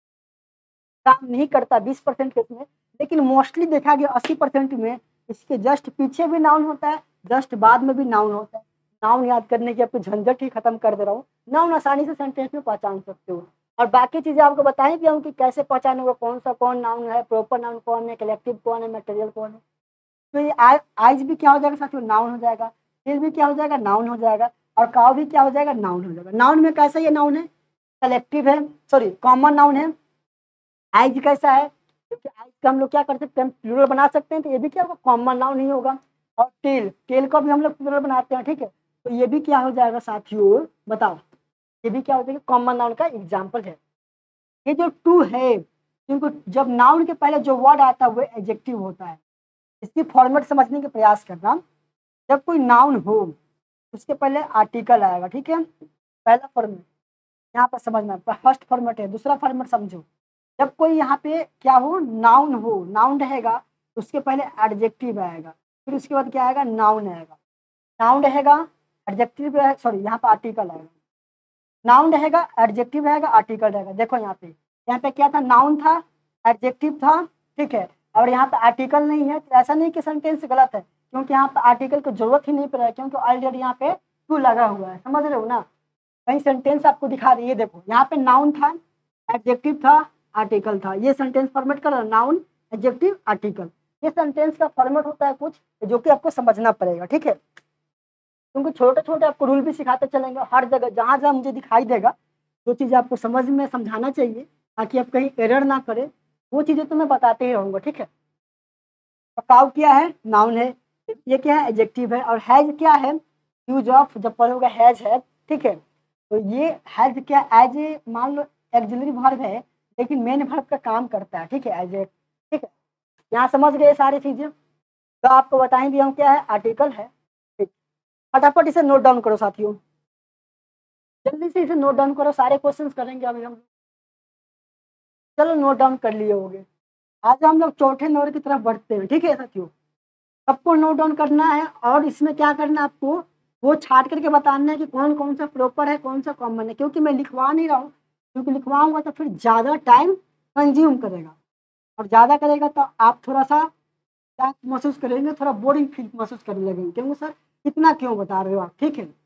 काम नहीं करता 20% केस में, लेकिन मोस्टली देखा गया 80% में इसके जस्ट पीछे भी नाउन होता है, जस्ट बाद में भी नाउन होता है। नाउन याद करने की आपको झंझट ही खत्म कर दे रहा हूँ। नाउन आसानी से सेंटेंस में पहचान सकते हो, और बाकी चीजें आपको बताई दिया हूँ कि कैसे पहचानोगे, कौन सा कौन नाउन है, प्रॉपर नाउन कौन है, कलेक्टिव कौन है, मटेरियल कौन है। तो ये आइज भी क्या हो जाएगा साथियों, नाउन हो जाएगा। टिल भी क्या हो जाएगा, नाउन हो जाएगा। और काउ भी क्या हो जाएगा, नाउन हो जाएगा। नाउन में कैसा ये नाउन है, कलेक्टिव है, सॉरी कॉमन नाउन है। आइज कैसा है, क्योंकि आइज का हम लोग क्या कर सकते हैं, प्लूरल बना सकते हैं, तो ये भी क्या होगा, कॉमन नाउन ही होगा। और टेल, टेल को भी हम लोग प्लूरल बनाते हैं, ठीक है। तो ये भी क्या हो जाएगा साथियों, बताओ, ये भी क्या हो जाएगा, कॉमन नाउन का एग्जाम्पल है। ये जो टू है, क्योंकि जब नाउन के पहले जो वर्ड आता है वो एडजेक्टिव होता है। इसकी फॉर्मेट समझने का प्रयास करना। जब कोई नाउन हो उसके पहले आर्टिकल आएगा, ठीक है, पहला फॉर्मेट यहाँ पर समझना, फर्स्ट फॉर्मेट है। दूसरा फॉर्मेट समझो, जब कोई यहाँ पे क्या हो, नाउन हो, नाउन रहेगा उसके पहले एडजेक्टिव आएगा, फिर उसके बाद क्या आएगा, नाउन आएगा। नाउन रहेगा, एडजेक्टिव, सॉरी यहाँ पे आर्टिकल आएगा। नाउन रहेगा, एडजेक्टिव रहेगा, आर्टिकल रहेगा। देखो यहाँ पे क्या था, नाउन था, एडजेक्टिव था, ठीक है, और यहाँ पे आर्टिकल नहीं है। तो ऐसा नहीं कि सेंटेंस गलत है, क्योंकि यहाँ पे आर्टिकल की जरूरत ही नहीं पड़ रहा है, क्योंकि ऑलरेडी यहाँ पे टू लगा हुआ है, समझ रहे हो ना। कहीं सेंटेंस आपको दिखा रही है, देखो यहाँ पे नाउन था, एडजेक्टिव था, आर्टिकल था। ये सेंटेंस फॉर्मेट कर, नाउन एडजेक्टिव आर्टिकल। ये सेंटेंस का फॉर्मेट होता है कुछ जो कि आपको समझना पड़ेगा, ठीक है। क्योंकि छोटे छोटे आपको रूल भी सिखाते चलेंगे, हर जगह जहाँ जहाँ मुझे दिखाई देगा जो चीज़ आपको समझ में समझाना चाहिए ताकि आप कहीं एरर ना करें, वो चीज़ें तो मैं बताते ही रहूँगा, ठीक है। तो काउ क्या है, नाउन है। ये क्या है, एडजेक्टिव है। और हैज क्या है, यूज ऑफ, जब पढ़ोगे हैज है, ठीक है। तो ये हैज क्या, एज ए, मान लो एक्सिलरी वर्ब है लेकिन मेन वर्ब का काम करता है, ठीक है, एज ए, ठीक है। यहाँ समझ गए सारी चीजें। तो आपको बताएंगे हम क्या है, आर्टिकल है, ठीक। फटाफट इसे नोट डाउन करो साथियों, जल्दी से इसे नोट डाउन करो, सारे क्वेश्चंस करेंगे अभी हम। चलो नोट डाउन कर लिए होगे। आज हम लोग चौथे नंबर की तरफ बढ़ते हैं, ठीक है साथियों। सबको नोट डाउन करना है, और इसमें क्या करना है आपको, वो छाट करके बताना है कि कौन कौन सा प्रॉपर है, कौन सा कॉमन है। क्योंकि मैं लिखवा नहीं रहा हूँ, क्योंकि लिखवाऊंगा तो फिर ज़्यादा टाइम कंज्यूम करेगा, और ज़्यादा करेगा तो आप थोड़ा सा क्या महसूस करेंगे, थोड़ा बोरिंग फील महसूस करने लगेंगे, क्योंकि सर इतना क्यों बता रहे हो आप, ठीक है।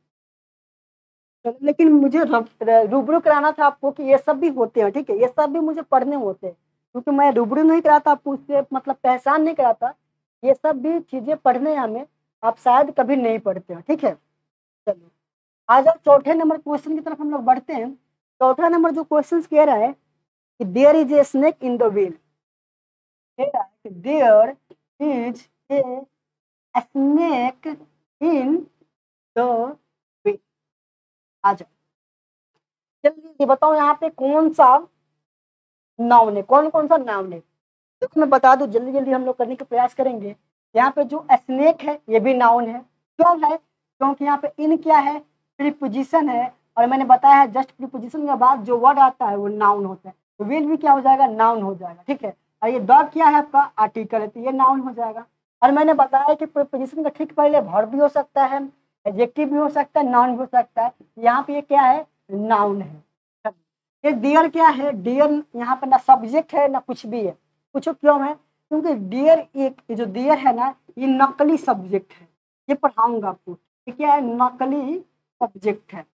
तो लेकिन मुझे रूबरू कराना था आपको कि ये सब भी होते हैं, ठीक है, ये सब भी मुझे पढ़ने होते हैं, क्योंकि मैं रूबरू नहीं कराता आपको, उससे मतलब पहचान नहीं कराता। ये सब भी चीजें पढ़ने हैं हमें, आप शायद कभी नहीं पढ़ते हो, ठीक है। चलो आ जाओ चौथे नंबर क्वेश्चन की तरफ हम लोग बढ़ते हैं। चौथा नंबर जो क्वेश्चन कह रहा है कि there is a snake in the wheel, कह रहा है कि there is a snake in the wheel. आ जाओ जल्दी बताओ यहाँ पे कौन सा नाउन है, कौन कौन सा नाउन है। देखो मैं बता दूं, जल्दी जल्दी हम लोग करने का प्रयास करेंगे। यहाँ पे जो स्नेक है ये भी नाउन है, क्यों है, क्योंकि यहाँ पे इन क्या है, प्रीपोजिशन है, और मैंने बताया है जस्ट प्रीपोजिशन के बाद जो वर्ड आता है वो नाउन होता है। तो विल भी क्या हो जाएगा, नाउन हो जाएगा, ठीक है। और ये डॉग क्या है आपका, आर्टिकल है, तो ये नाउन हो जाएगा। और मैंने बताया कि प्रीपोजिशन का ठीक पहले वर्ब भी हो सकता है, एडजेक्टिव भी हो सकता है, नाउन भी हो सकता है। यहाँ पे ये क्या है, नाउन है। ये डियर क्या है, डियर यहाँ पे ना सब्जेक्ट है ना कुछ भी है। पूछो क्यों है, क्योंकि डियर, एक ये जो डियर है ना, ये नकली सब्जेक्ट है। ये पढ़ाऊंगा आपको, ये क्या है, नकली सब्जेक्ट है।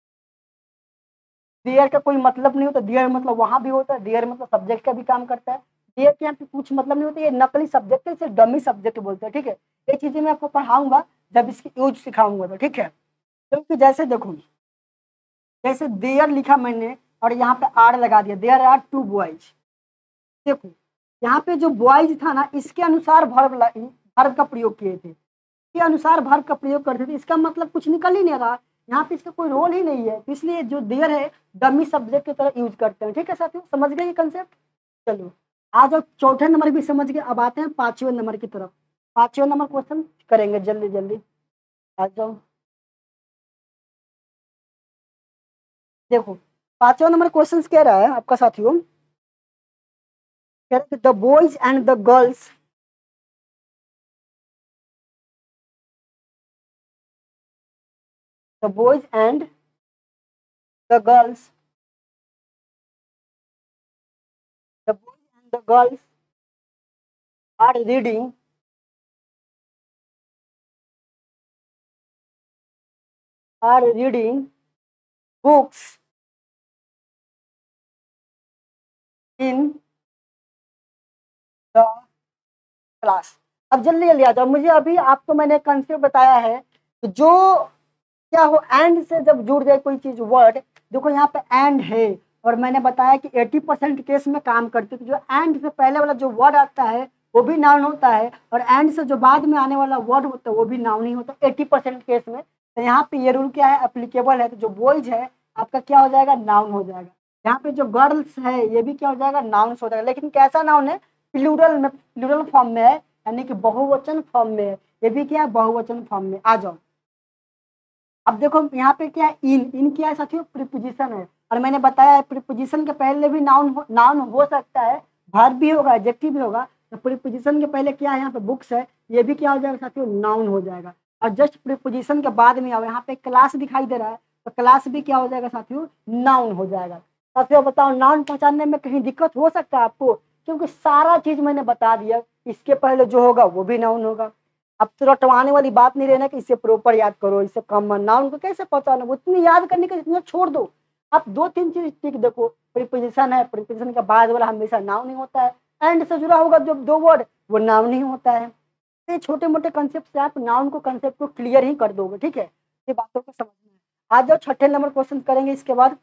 डियर का कोई मतलब नहीं होता, डियर मतलब वहां भी होता है, डियर मतलब सब्जेक्ट का भी काम करता है। डियर के यहाँ पे कुछ मतलब नहीं होता, ये नकली सब्जेक्ट है, इसे डमी सब्जेक्ट बोलते हैं, ठीक है। ये चीजें मैं आपको पढ़ाऊंगा जब इसकी यूज सिखाऊंगा, तो ठीक है। क्योंकि जैसे देखो, जैसे देयर लिखा मैंने और यहाँ पे आर लगा दिया, देयर आर टू बॉयज। देखो यहाँ पे जो बॉयज था ना, इसके अनुसार वर्ब का प्रयोग किए थे, इसके अनुसार वर्ब का प्रयोग करते थे, इसका मतलब कुछ निकल ही नहीं रहा। यहाँ पे इसका कोई रोल ही नहीं है, तो इसलिए जो देयर है डमी सब्जेक्ट की तरह यूज करते हैं, ठीक है साथियों, समझ गए ये कंसेप्ट। चलो आज अब चौथे नंबर भी समझ गए, अब आते हैं पांचवें नंबर की तरफ। पांचवें नंबर क्वेश्चन करेंगे जल्दी जल्दी, आ जाओ। देखो पांचवा नंबर क्वेश्चन कह रहा है आपका साथियों, the boys and the girls the boys and the girls, the boys and the girls are reading books in the class. अब जल्दी जल्दी आ जाओ, मुझे अभी आपको मैंने कंसेप्ट बताया है कि जो क्या हो एंड से जब जुड़ जाए कोई चीज वर्ड, देखो यहाँ पे एंड है और मैंने बताया कि 80% केस में काम करती है। तो जो एंड से पहले वाला जो वर्ड आता है वो भी नाउन होता है और एंड से जो बाद में आने वाला वर्ड होता है वो भी नाउन ही होता है 80% केस में। तो यहाँ पे ये रूल क्या है, एप्लीकेबल है। तो जो बॉयज है आपका क्या हो जाएगा, नाउन हो जाएगा। यहाँ पे जो गर्ल्स है ये भी क्या हो जाएगा, नाउन हो जाएगा। लेकिन कैसा नाउन है, प्लूरल में, प्लूरल फॉर्म में है, यानी कि बहुवचन फॉर्म में है। ये भी क्या है, बहुवचन फॉर्म में। आ जाओ, अब देखो यहाँ पे क्या है, इन क्या है साथियों, प्रीपोजिशन है। और मैंने बताया है प्रीपोजिशन के पहले भी नाउन हो सकता है, वर्ब भी होगा, एडजेक्टिव भी होगा। तो प्रीपोजिशन के पहले क्या है, यहाँ पे बुक्स है, ये भी क्या हो जाएगा साथियों, नाउन हो जाएगा। और जस्ट प्रीपोजिशन के बाद में आओ, यहाँ पे क्लास दिखाई दे रहा है, तो क्लास भी क्या हो जाएगा साथियों, नाउन हो जाएगा। साथियों बताओ, नाउन पहचानने में कहीं दिक्कत हो सकता है आपको, क्योंकि सारा चीज मैंने बता दिया। इसके पहले जो होगा वो भी नाउन होगा। अब तो रटवाने वाली बात नहीं रहना कि इसे प्रॉपर याद करो, इसे कॉमन नाउन को कैसे पहचानो, उतनी याद करने के इतना छोड़ दो। आप 2-3 चीज टिक देखो, प्रीपोजिशन है, प्रीपोजिशन के बाद वाला हमेशा नाउन ही होता है, एंड से जुड़ा होगा जो दो वर्ड वो नाउन ही होता है। ये छोटे मोटे कंसेप्ट से आप नाउन को कंसेप्ट को क्लियर ही कर दोगे, ठीक है। ये बातों को समझना है। आज जाओ छठे नंबर क्वेश्चन करेंगे, इसके बाद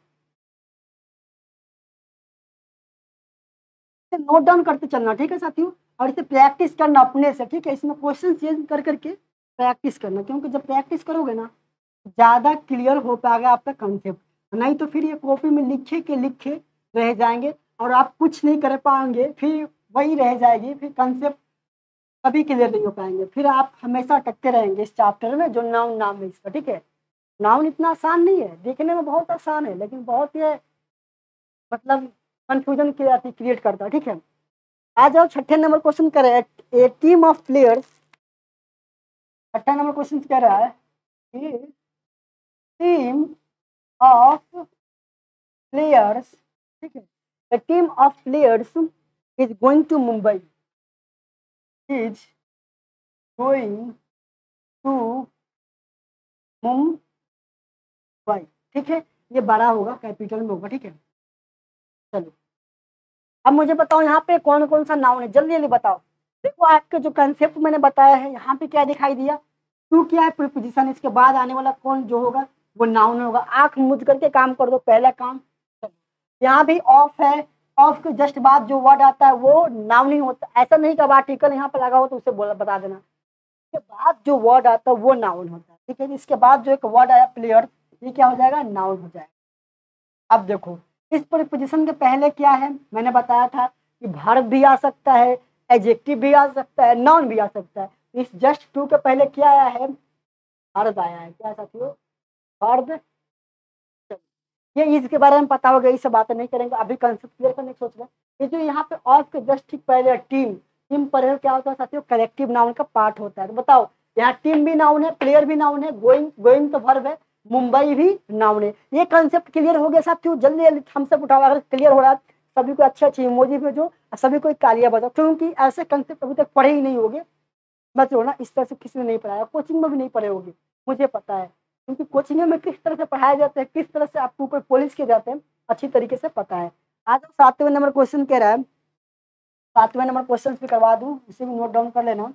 नोट डाउन करते चलना, ठीक है साथियों। और इसे प्रैक्टिस करना अपने से, ठीक है। इसमें क्वेश्चन चेंज कर करके प्रैक्टिस करना, क्योंकि जब प्रैक्टिस करोगे ना ज्यादा क्लियर हो पाएगा आपका कंसेप्ट। नहीं तो फिर ये कॉपी में लिखे के लिखे रह जाएंगे और आप कुछ नहीं कर पाएंगे, फिर वही रह जाएगी, फिर कंसेप्ट कभी क्लियर नहीं हो पाएंगे, फिर आप हमेशा अटकते रहेंगे इस चैप्टर में जो नाउन नाम है इसका, ठीक है। नाउन इतना आसान नहीं है, देखने में बहुत आसान है, लेकिन बहुत ये मतलब कंफ्यूजन क्रिएट करता है, ठीक है। आ जाओ छठे नंबर क्वेश्चन कर रहा है, ए टीम ऑफ प्लेयर्स। छठा नंबर क्वेश्चन कह रहा है, टीम ऑफ प्लेयर्स, ठीक है। The team of players is going to Mumbai, is going to Mumbai, ठीक है। ये बड़ा होगा, कैपिटल में होगा, ठीक है। चलो अब मुझे बताओ यहाँ पे कौन कौन सा नाउन है, जल्दी जल्दी बताओ। देखो आपके जो कंसेप्ट मैंने बताया है, यहाँ पे क्या दिखाई दिया, टू क्या है, प्रीपोजिशन, इसके बाद आने वाला कौन जो होगा वो नाउन होगा। आंख मूंद करके काम कर दो, पहला काम। यहाँ भी ऑफ है, ऑफ के जस्ट बाद जो वर्ड आता है वो नाउन ही होता है। ऐसा नहीं कि अब आर्टिकल यहाँ पे लगा हो तो उसे बोला बता देना, इसके बाद जो वर्ड आता है वो नाउन होता है, ठीक है। इसके बाद जो एक वर्ड आया प्लेयर, ये क्या हो जाएगा, नाउन हो जाएगा। अब देखो इस प्रीपोजिशन के पहले क्या है, मैंने बताया था कि वर्ब भी आ सकता है, एडजेक्टिव भी आ सकता है, नाउन भी आ सकता है। इस जस्ट टू के पहले क्या आया है, वर्ब आया है। क्या साथियों, वर्ब। ये इसके बारे में पता होगा, इस बातें नहीं करेंगे, अभी कंसेप्ट क्लियर करने की सोच रहे हैं। ये जो यहाँ पे ऑफ के जस्ट ठीक पहले टीम, टीम पर क्या होता है साथियों, कलेक्टिव नाउन का पार्ट होता है। तो बताओ यहाँ टीम भी नाउन है, प्लेयर भी नाउन है, गोइंग, गोइंग तो वर्ब है, मुंबई भी नाउन है। ये कंसेप्ट क्लियर हो गया साथियों, जल्दी जल्दी थम्स अप उठाओ अगर क्लियर हो रहा है। सभी को अच्छी अच्छी इमोजी भेजो और सभी को एक तालियां बजाओ, क्योंकि ऐसे कंसेप्ट अभी तक पढ़े ही नहीं होंगे। मत लो ना, इस तरह से किसी ने नहीं पढ़ाया, कोचिंग में भी नहीं पढ़े होंगे, मुझे पता है। क्योंकि कोचिंग में किस तरह से पढ़ाया जाता है, किस तरह से आपके ऊपर पॉलिश किए जाते हैं, अच्छी तरीके से पता है। आज 7वें नंबर क्वेश्चन कह रहा है, 7वें नंबर क्वेश्चन भी करवा दूं, इसे भी नोट डाउन कर लेना।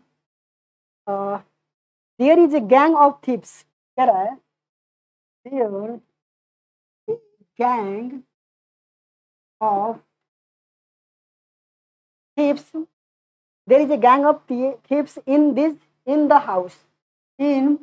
There is a gang of thieves, कह रहा है there gang of thieves, there is a gang of thieves in this, in the house, in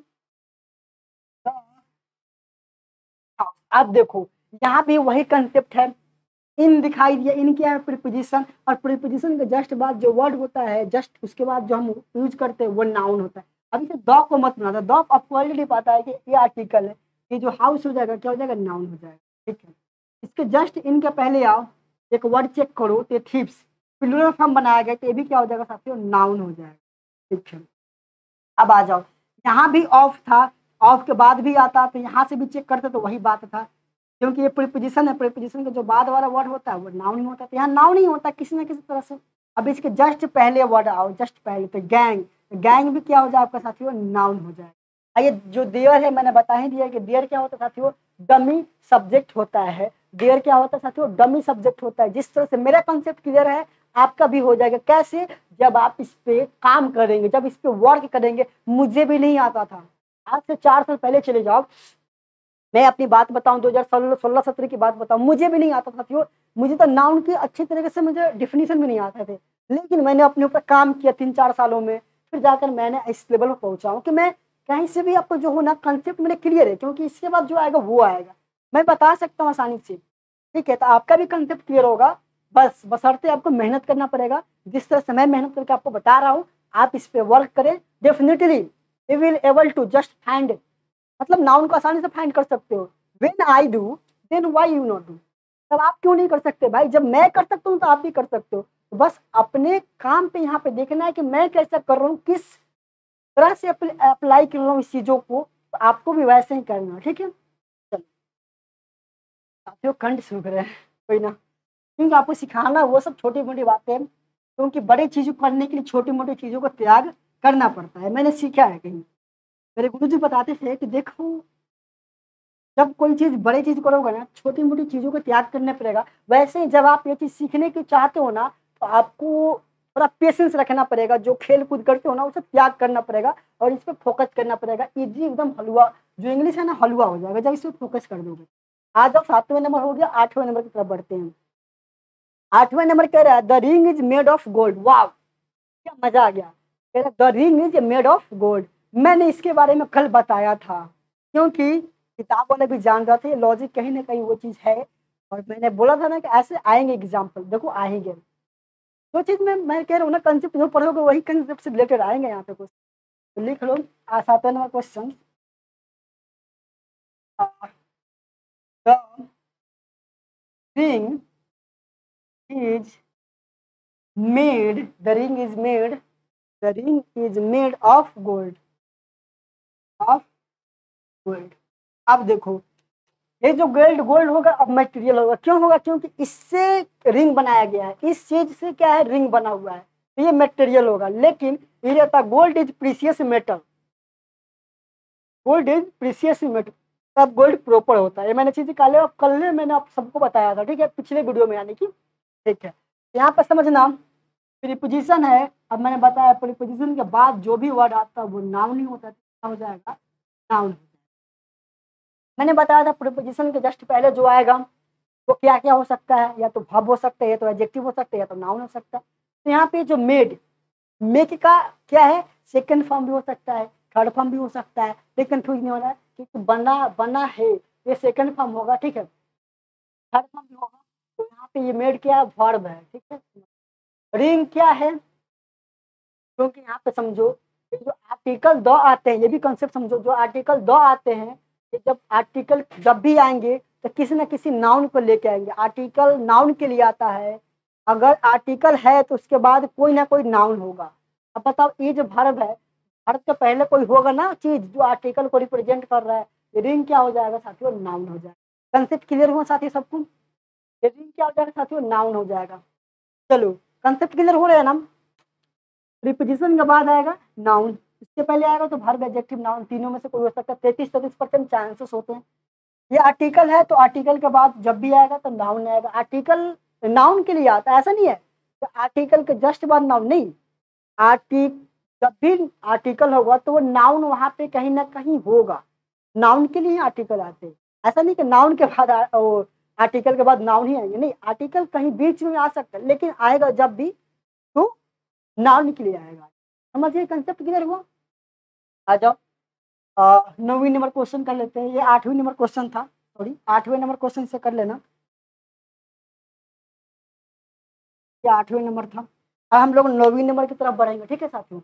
आप देखो यहाँ भी वही कंसेप्ट है, इन दिखाई दिया, इन क्या है, प्रीपोजिशन। और प्रीपोजिशन के जस्ट बाद जो वर्ड होता है, जस्ट उसके बाद जो हम यूज करते हैं वो नाउन होता है। अभी से द को मत बनाना, द आपको ऑलरेडी पता है कि ये आर्टिकल है, ये जो हाउस हो जाएगा क्या हो जाएगा, नाउन हो जाएगा, ठीक है। इसके जस्ट इनके पहले आओ, एक वर्ड चेक करो, तो थीव्स प्लूरल फॉर्म बनाया गया, तो ये भी क्या हो जाएगा साथियों, नाउन हो जाएगा, ठीक है। अब आ जाओ, यहाँ भी ऑफ था, ऑफ के बाद भी आता, तो यहाँ से भी चेक करते तो वही बात था, क्योंकि ये प्रीपोजिशन है, प्रीपोजिशन का जो बाद वाला वर्ड होता है वो नाउन ही होता है, तो यहाँ नाउन ही होता है किसी न किसी तरह से। अब इसके जस्ट पहले वर्ड आओ, जस्ट पहले तो गैंग, गैंग भी क्या हो जाए आपका साथियों, नाउन हो जाए। ये जो देयर है मैंने बता ही दिया कि देयर क्या होता है साथियों, डमी सब्जेक्ट होता है। देयर क्या होता है साथियों, डमी सब्जेक्ट होता है। जिस तरह से मेरा कॉन्सेप्ट क्लियर है आपका भी हो जाएगा। कैसे, जब आप इस पे काम करेंगे, जब इस पे वर्क करेंगे। मुझे भी नहीं आता था, आज से 4 साल पहले चले जाओ, मैं अपनी बात बताऊं 2016-17 की बात बताऊं, मुझे भी नहीं आता साथियों। मुझे तो नाउन की अच्छी तरीके से मुझे डिफिनीशन भी नहीं आते थे, लेकिन मैंने अपने ऊपर काम किया 3-4 सालों में, फिर जाकर मैंने इस लेवल पर पहुंचा हूं कि मैं कहीं से भी आपको जो हो ना कंसेप्ट मेरे क्लियर है, क्योंकि इसके बाद जो आएगा वो आएगा, मैं बता सकता हूँ आसानी से। ठीक है, तो आपका भी कंसेप्ट क्लियर होगा, बस बशर्ते आपको मेहनत करना पड़ेगा। जिस तरह से मैं मेहनत करके आपको बता रहा हूँ, आप इस पे वर्क करें, definitely you will able to just find, मतलब नाउन को आसानी से फाइंड कर सकते हो। When I do then why you not do, तब आप क्यों नहीं कर सकते भाई, जब मैं कर सकता हूँ तो आप भी कर सकते हो। तो बस अपने काम पे यहाँ पे देखना है कि मैं कैसा कर रहा हूँ, किस तरह से अप्लाई कर रहा हूँ इस चीजों को, तो आपको भी वैसे ही करना है। ठीक है, चलो साथियों खंड शुरू करें, कोई ना, क्योंकि आपको सिखाना वो सब छोटी मोटी बातें, क्योंकि बड़ी चीजों को करने के लिए छोटी मोटी चीजों को त्याग करना पड़ता है। मैंने सीखा है कहीं, मेरे गुरुजी बताते थे कि देखो जब कोई चीज बड़ी चीज करोगे ना, छोटी मोटी चीजों को त्याग करना पड़ेगा। वैसे ही जब आप ये चीज सीखने की चाहते हो ना, तो आपको थोड़ा पेशेंस रखना पड़ेगा, जो खेल कूद करते हो ना उसे त्याग करना पड़ेगा और इस पर फोकस करना पड़ेगा। इजी एकदम हलवा, जो इंग्लिश है ना हलवा हो जाएगा जब इस पर फोकस कर दोगे। आज जब 7वें नंबर हो गया, 8वें नंबर की तरफ बढ़ते हैं। 8वें नंबर कह रहा है the ring is made of gold. वाह, क्या मजा आ गया। कह रहा the ring is made of gold. मैंने इसके बारे में कल बताया था, क्योंकि किताब वाले भी जान रहे थे लॉजिक कहीं ना कहीं वो चीज है, और मैंने बोला था ना कि ऐसे आएंगे एग्जाम्पल, देखो आएंगे। जो चीज मैं कह रहा हूँ ना, कंसेप्ट जो पढ़ोगे वही कंसेप्ट से रिलेटेड आएंगे यहाँ पे कुछ। तो लिख लो 7वां number question, the ring is made, the ring is made, the ring is made of gold, of gold. अब देखो ये जो गोल्ड गोल्ड होगा अब मटेरियल होगा, क्यों होगा, क्योंकि इससे रिंग बनाया गया है, इस चीज से क्या है रिंग बना हुआ है, तो ये मटेरियल होगा। लेकिन ये रहता gold is precious metal, gold is precious metal, तब गोल्ड प्रॉपर होता है। ये मैंने चीज कल मैंने आप सबको बताया था, ठीक है, पिछले वीडियो में यानी कि। ठीक है, यहाँ पर समझना प्रीपोजिशन है। अब मैंने बताया प्रीपोजिशन के बाद जो भी वर्ड आता है वो नाउन ही होता है, क्या हो जाएगा, नाउन। मैंने बताया था प्रीपोजिशन के जस्ट पहले जो आएगा वो क्या क्या हो सकता है, या तो वर्ब हो सकता है, या तो एडजेक्टिव हो सकता है, या तो नाउन हो सकता है। तो यहाँ पे जो मेड, मेक का क्या है, सेकंड फॉर्म भी हो सकता है, थर्ड फॉर्म भी हो सकता है, लेकिन कंफ्यूज नहीं होना है क्योंकि बना बना है ये सेकंड फॉर्म होगा। ठीक है, थर्ड फॉर्म भी होगा। तो यहाँ पे ये मेड क्या है, वर्ब है। ठीक है, रिंग क्या है, क्योंकि यहाँ पे समझो ये जो आर्टिकल द आते हैं, ये भी कंसेप्ट समझो, जो आर्टिकल द आते हैं, ये जब आर्टिकल जब भी आएंगे तो किसी न किसी नाउन को लेके आएंगे। आर्टिकल नाउन के लिए आता है, अगर आर्टिकल है तो उसके बाद कोई ना कोई नाउन होगा। अब बताओ ये जो वर्ब है, वर्ब के पहले कोई होगा ना चीज जो आर्टिकल को रिप्रेजेंट कर रहा है, ये रिंग क्या हो जाएगा साथियों, नाउन हो जाएगा। कंसेप्ट क्लियर हुआ साथियों सबको, ये रिंग क्या हो जाएगा साथियों, नाउन हो जाएगा। चलो कंसेप्ट क्लियर हो रहा है ना। प्रीपोजिशन के बाद आएगा नाउन, इसके पहले आएगा तो वर्ब एडजेक्टिव नाउन, तीनों में से कोई हो सकता है। 33% चांसेस होते हैं। ये आर्टिकल है तो आर्टिकल के बाद जब भी आएगा तो नाउन आएगा। आर्टिकल नाउन के लिए आता है, ऐसा नहीं है तो आर्टिकल के जस्ट बाद नाउन नहीं। जब भी आर्टिकल होगा तो वो नाउन वहां पे कहीं ना कहीं होगा, नाउन के लिए आर्टिकल आते हैं। ऐसा नहीं कि नाउन के बाद आर्टिकल के बाद नाउन ही आएंगे, नहीं, आर्टिकल कहीं बीच में आ सकता है, लेकिन आएगा जब भी तो नाउन के लिए आएगा। समझिए कंसेप्ट क्लियर हुआ। आ जाओ 9वीं नंबर क्वेश्चन कर लेते हैं, ये 8वीं नंबर क्वेश्चन था, सॉरी 8वें नंबर क्वेश्चन से कर लेना, ये 8वें नंबर था। अब हम लोग 9वीं नंबर की तरफ बढ़ेंगे। ठीक है साथियों,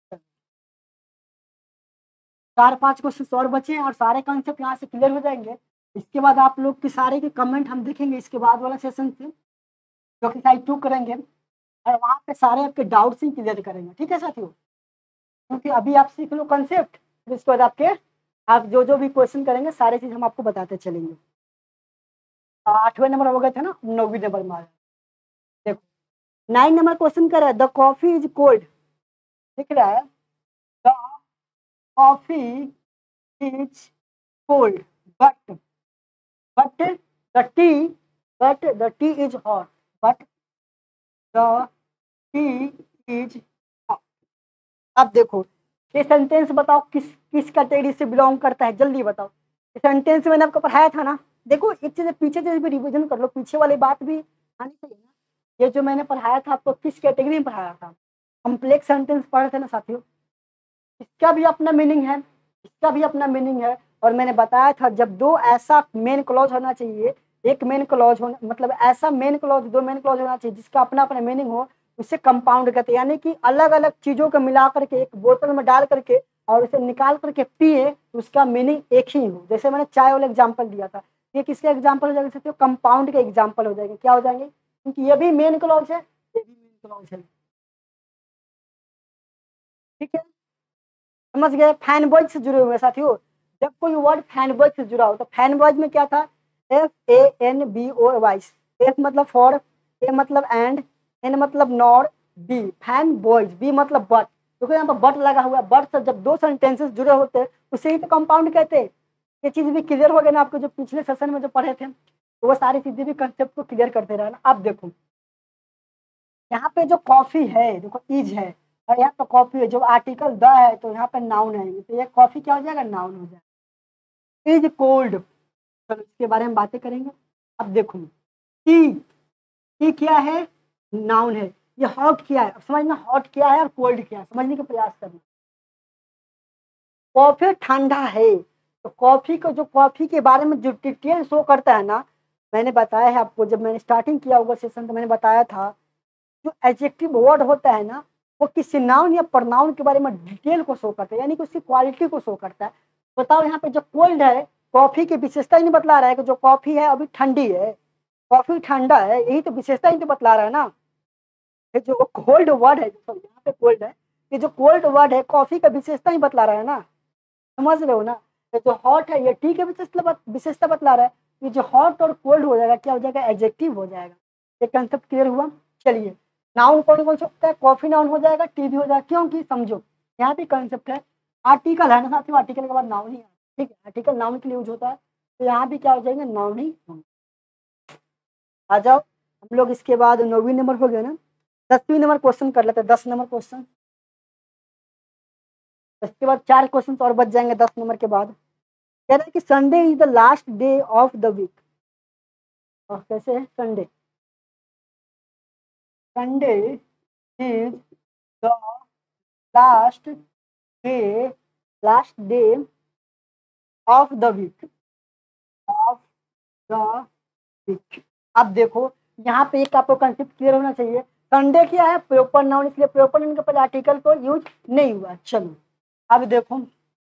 4-5 क्वेश्चन और बचे हैं और सारे कॉन्सेप्ट यहाँ से क्लियर हो जाएंगे। इसके बाद आप लोग के सारे के कमेंट हम देखेंगे इसके बाद वाला सेशन से, जो कि साइड 2 करेंगे, और वहाँ पे सारे आपके डाउट्स ही क्लियर करेंगे। ठीक है साथियों, क्योंकि अभी आप सीख लो कंसेप्ट, इसके बाद आपके आप जो जो भी क्वेश्चन करेंगे सारे चीज हम आपको बताते चलेंगे। 8वें नंबर हो गए थे ना, 9वीं नंबर में आ जाए। देखो 9 नंबर क्वेश्चन कर रहा है द कॉफी इज कोल्ड, दिख रहा है the coffee is cold but but the tea is hot, but the tea is hot. अब देखो ये सेंटेंस बताओ किस किस कैटेगरी से बिलोंग करता है, जल्दी बताओ। ये सेंटेंस मैंने आपको पढ़ाया था ना, देखो एक चीज पीछे से भी रिवीजन कर लो, पीछे वाली बात भी आनी चाहिए ना। ये जो मैंने पढ़ाया था आपको किस कैटेगरी में पढ़ाया था, कॉम्प्लेक्स सेंटेंस पढ़े थे ना साथियों। इसका भी अपना मीनिंग है, इसका भी अपना मीनिंग है। और मैंने बताया था जब दो ऐसा मेन क्लॉज होना चाहिए, एक मेन क्लॉज होना मतलब ऐसा मेन क्लॉज, दो मेन क्लॉज होना चाहिए जिसका अपना अपना मीनिंग हो, उसे कंपाउंड कहते हैं। यानी कि अलग अलग चीजों को मिला करके एक बोतल में डाल करके और उसे निकाल करके पिए तो उसका मीनिंग एक ही हो। जैसे मैंने चाय वाला एग्जाम्पल दिया था, ये किसके एग्जाम्पल हो जाएंगे, कंपाउंड के एग्जाम्पल हो जाएंगे। क्या हो जाएंगे, क्योंकि ये भी मेन क्लॉज है, ये भी मेन क्लॉज है। ठीक है, समझ गए। फैन बॉयज से जुड़े हुए साथियों, जब कोई वर्ड फैन बॉयज से जुड़ा हो तो फैन बॉयज में क्या था, FANBOY। एफ मतलब फॉर, ए मतलब एंड, एन मतलब nor, B fan boys, B मतलब बट, क्योंकि यहाँ पर बट लगा हुआ है। बट से जब दो सेंटेंसेस जुड़े होते हैं उसे ही तो कंपाउंड कहते हैं। ये चीज भी क्लियर हो गया ना आपको, जो पिछले सेशन में जो पढ़े थे तो वो सारी चीजें भी कंसेप्ट को क्लियर करते रहना। अब देखो यहाँ पे जो कॉफी है, देखो इज है और यहाँ पे कॉफी है, जो आर्टिकल द है तो यहाँ पे नाउन है, तो ये कॉफी क्या हो जाएगा, नाउन हो जाएगा। इज कोल्ड, चलो इसके बारे में बातें करेंगे। अब देखो टी क्या है, नाउन है। ये हॉट क्या है, अब समझना हॉट क्या है और कोल्ड क्या है, समझने का प्रयास करना। कॉफी ठंडा है, तो कॉफी को, जो कॉफी के बारे में जो डिटेल शो करता है ना, मैंने बताया है आपको जब मैंने स्टार्टिंग किया होगा सेशन तो मैंने बताया था जो एडजेक्टिव वर्ड होता है ना वो किसी नाउन या प्रनाउन के बारे में डिटेल को शो करता है, यानी कि उसकी क्वालिटी को शो करता है। बताओ यहाँ पे जो कोल्ड है, कॉफी की विशेषता ही नहीं बतला रहा है कि जो कॉफी है अभी ठंडी है, कॉफी ठंडा है, यही तो विशेषता ही तो बतला रहा है ना। ये जो कोल्ड वर्ड है, जो यहाँ पे कोल्ड है, ये जो कोल्ड वर्ड है कॉफी का विशेषता ही बतला रहा है ना, समझ रहे हो ना। ये जो हॉट है ये टी का विशेषता बतला रहा है, ये जो हॉट और कोल्ड हो जाएगा क्या हो जाएगा, एडजेक्टिव हो जाएगा। ये कंसेप्ट क्लियर हुआ। चलिए नाउन कौन कौन सकता है, कॉफी नाउन हो जाएगा, टी भी हो जाएगा, क्योंकि समझो यहाँ पे कंसेप्ट है आर्टिकल है ना साथियों, आर्टिकल के बाद नाउन ही है। ठीक है, आर्टिकल नाउन के लिए यूज होता है, तो यहाँ भी क्या हो जाएंगे, नाउन ही होंगे। आ जाओ हम लोग इसके बाद 9वीं नंबर हो गया ना, 10वीं नंबर क्वेश्चन कर लेते हैं, 10 नंबर क्वेश्चन। इसके बाद 4 क्वेश्चन और बच जाएंगे 10 नंबर के बाद। कह रहे हैं कि Sunday is the last day of the week. और कैसे है Sunday, Sunday is the last day, last day of the week, of the week. अब देखो यहाँ पे एक आपको कंसेप्ट क्लियर होना चाहिए, संडे क्या है, प्रॉपर नाउन, इसलिए प्रॉपर नाउन के पहले आर्टिकल को यूज नहीं हुआ। चलो अब देखो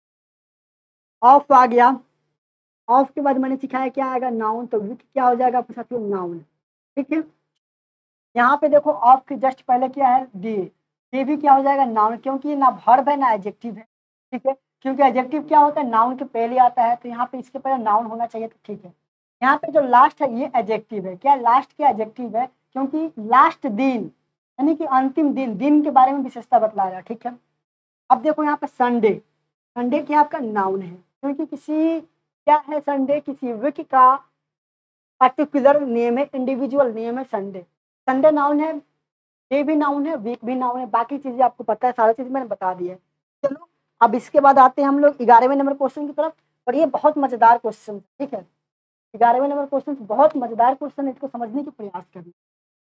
ऑफ आ गया, ऑफ के बाद मैंने सिखाया क्या आएगा, नाउन, तो वीक क्या हो जाएगा आपके साथियों, नाउन। ठीक है, यहाँ पे देखो ऑफ के जस्ट पहले क्या है, डे, डे भी क्या हो जाएगा, नाउन, क्योंकि ना वर्ब है ना एडजेक्टिव है। ठीक है, क्योंकि एडजेक्टिव क्या होता है, नाउन के पहले आता है, तो यहाँ पे इसके पहले नाउन होना चाहिए, तो ठीक है। यहाँ पे जो लास्ट है ये एडजेक्टिव है, क्या लास्ट क्या एडजेक्टिव है, क्योंकि लास्ट दिन यानी कि अंतिम दिन, दिन के बारे में विशेषता बतला रहा है। ठीक है, अब देखो यहाँ पे संडे, संडे क्या आपका नाउन है, क्योंकि किसी क्या है, संडे किसी वीक का पर्टिकुलर नेम है, इंडिविजुअल नेम है संडे। संडे नाउन है, डे भी नाउन है, वीक भी नाउन है, बाकी चीजें आपको पता है, सारी चीज मैंने बता दी है। चलो अब इसके बाद आते हैं हम लोग 11वें नंबर क्वेश्चन की तरफ, और ये बहुत मजेदार क्वेश्चन। ठीक है, 11वें नंबर क्वेश्चन बहुत मजेदार क्वेश्चन है, इसको समझने की प्रयास करिए।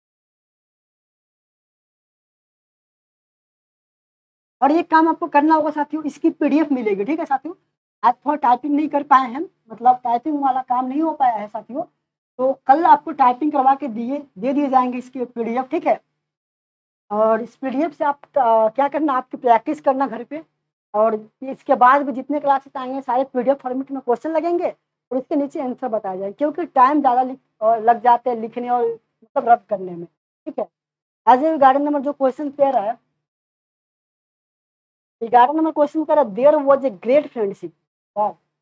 और ये काम आपको करना होगा साथियों, इसकी पीडीएफ मिलेगी। ठीक है साथियों, आज थोड़ा टाइपिंग नहीं कर पाए हैं, मतलब टाइपिंग वाला काम नहीं हो पाया है साथियों, तो कल आपको टाइपिंग करवा के दे दिए जाएंगे इसकी पीडीएफ। ठीक है, और इस पीडीएफ से आप क्या करना, आपकी प्रैक्टिस करना घर पे, और इसके बाद भी जितने क्लासेस आएंगे सारे पीडीएफ फॉर्मेट में क्वेश्चन लगेंगे और इसके नीचे आंसर बताया जाएगा, क्योंकि टाइम ज़्यादा लग जाते हैं लिखने और मतलब रद्द करने में। ठीक है, एज ए गार्डन नंबर जो क्वेश्चन कह रहा है, 11 नंबर क्वेश्चन कह रहा है there was a great friendship. वाह,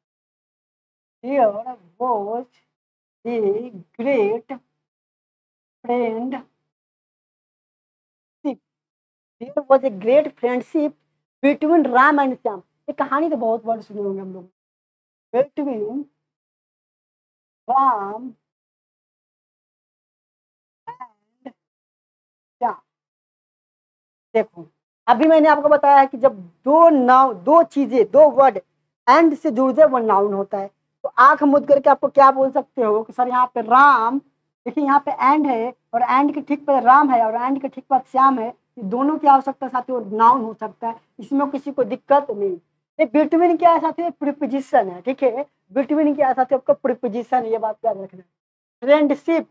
there was a great friendship, there was a great friendship between Ram and Shyam. ये कहानी तो बहुत बार सुने होंगे हम लोग। Between Ram and Shyam. देखो, अभी मैंने आपको बताया है कि जब दो चीजें, दो वर्ड एंड से जुड़ जाए वो नाउन होता है। तो आंख मूंद करके आपको क्या बोल सकते हो कि सर यहाँ पे राम, देखिए यहाँ पे एंड है और एंड के ठीक पर राम है और एंड के ठीक पर श्याम है, ये दोनों क्या हो सकता है साथियों, नाउन हो सकता है, इसमें किसी को दिक्कत नहीं। ये बिटवीन क्या है साथियों, प्रीपोजिशन है, ठीक है। बिटवीन क्या है साथियों, आपका प्रीपोजिशन, ये बात याद रखना। फ्रेंडशिप,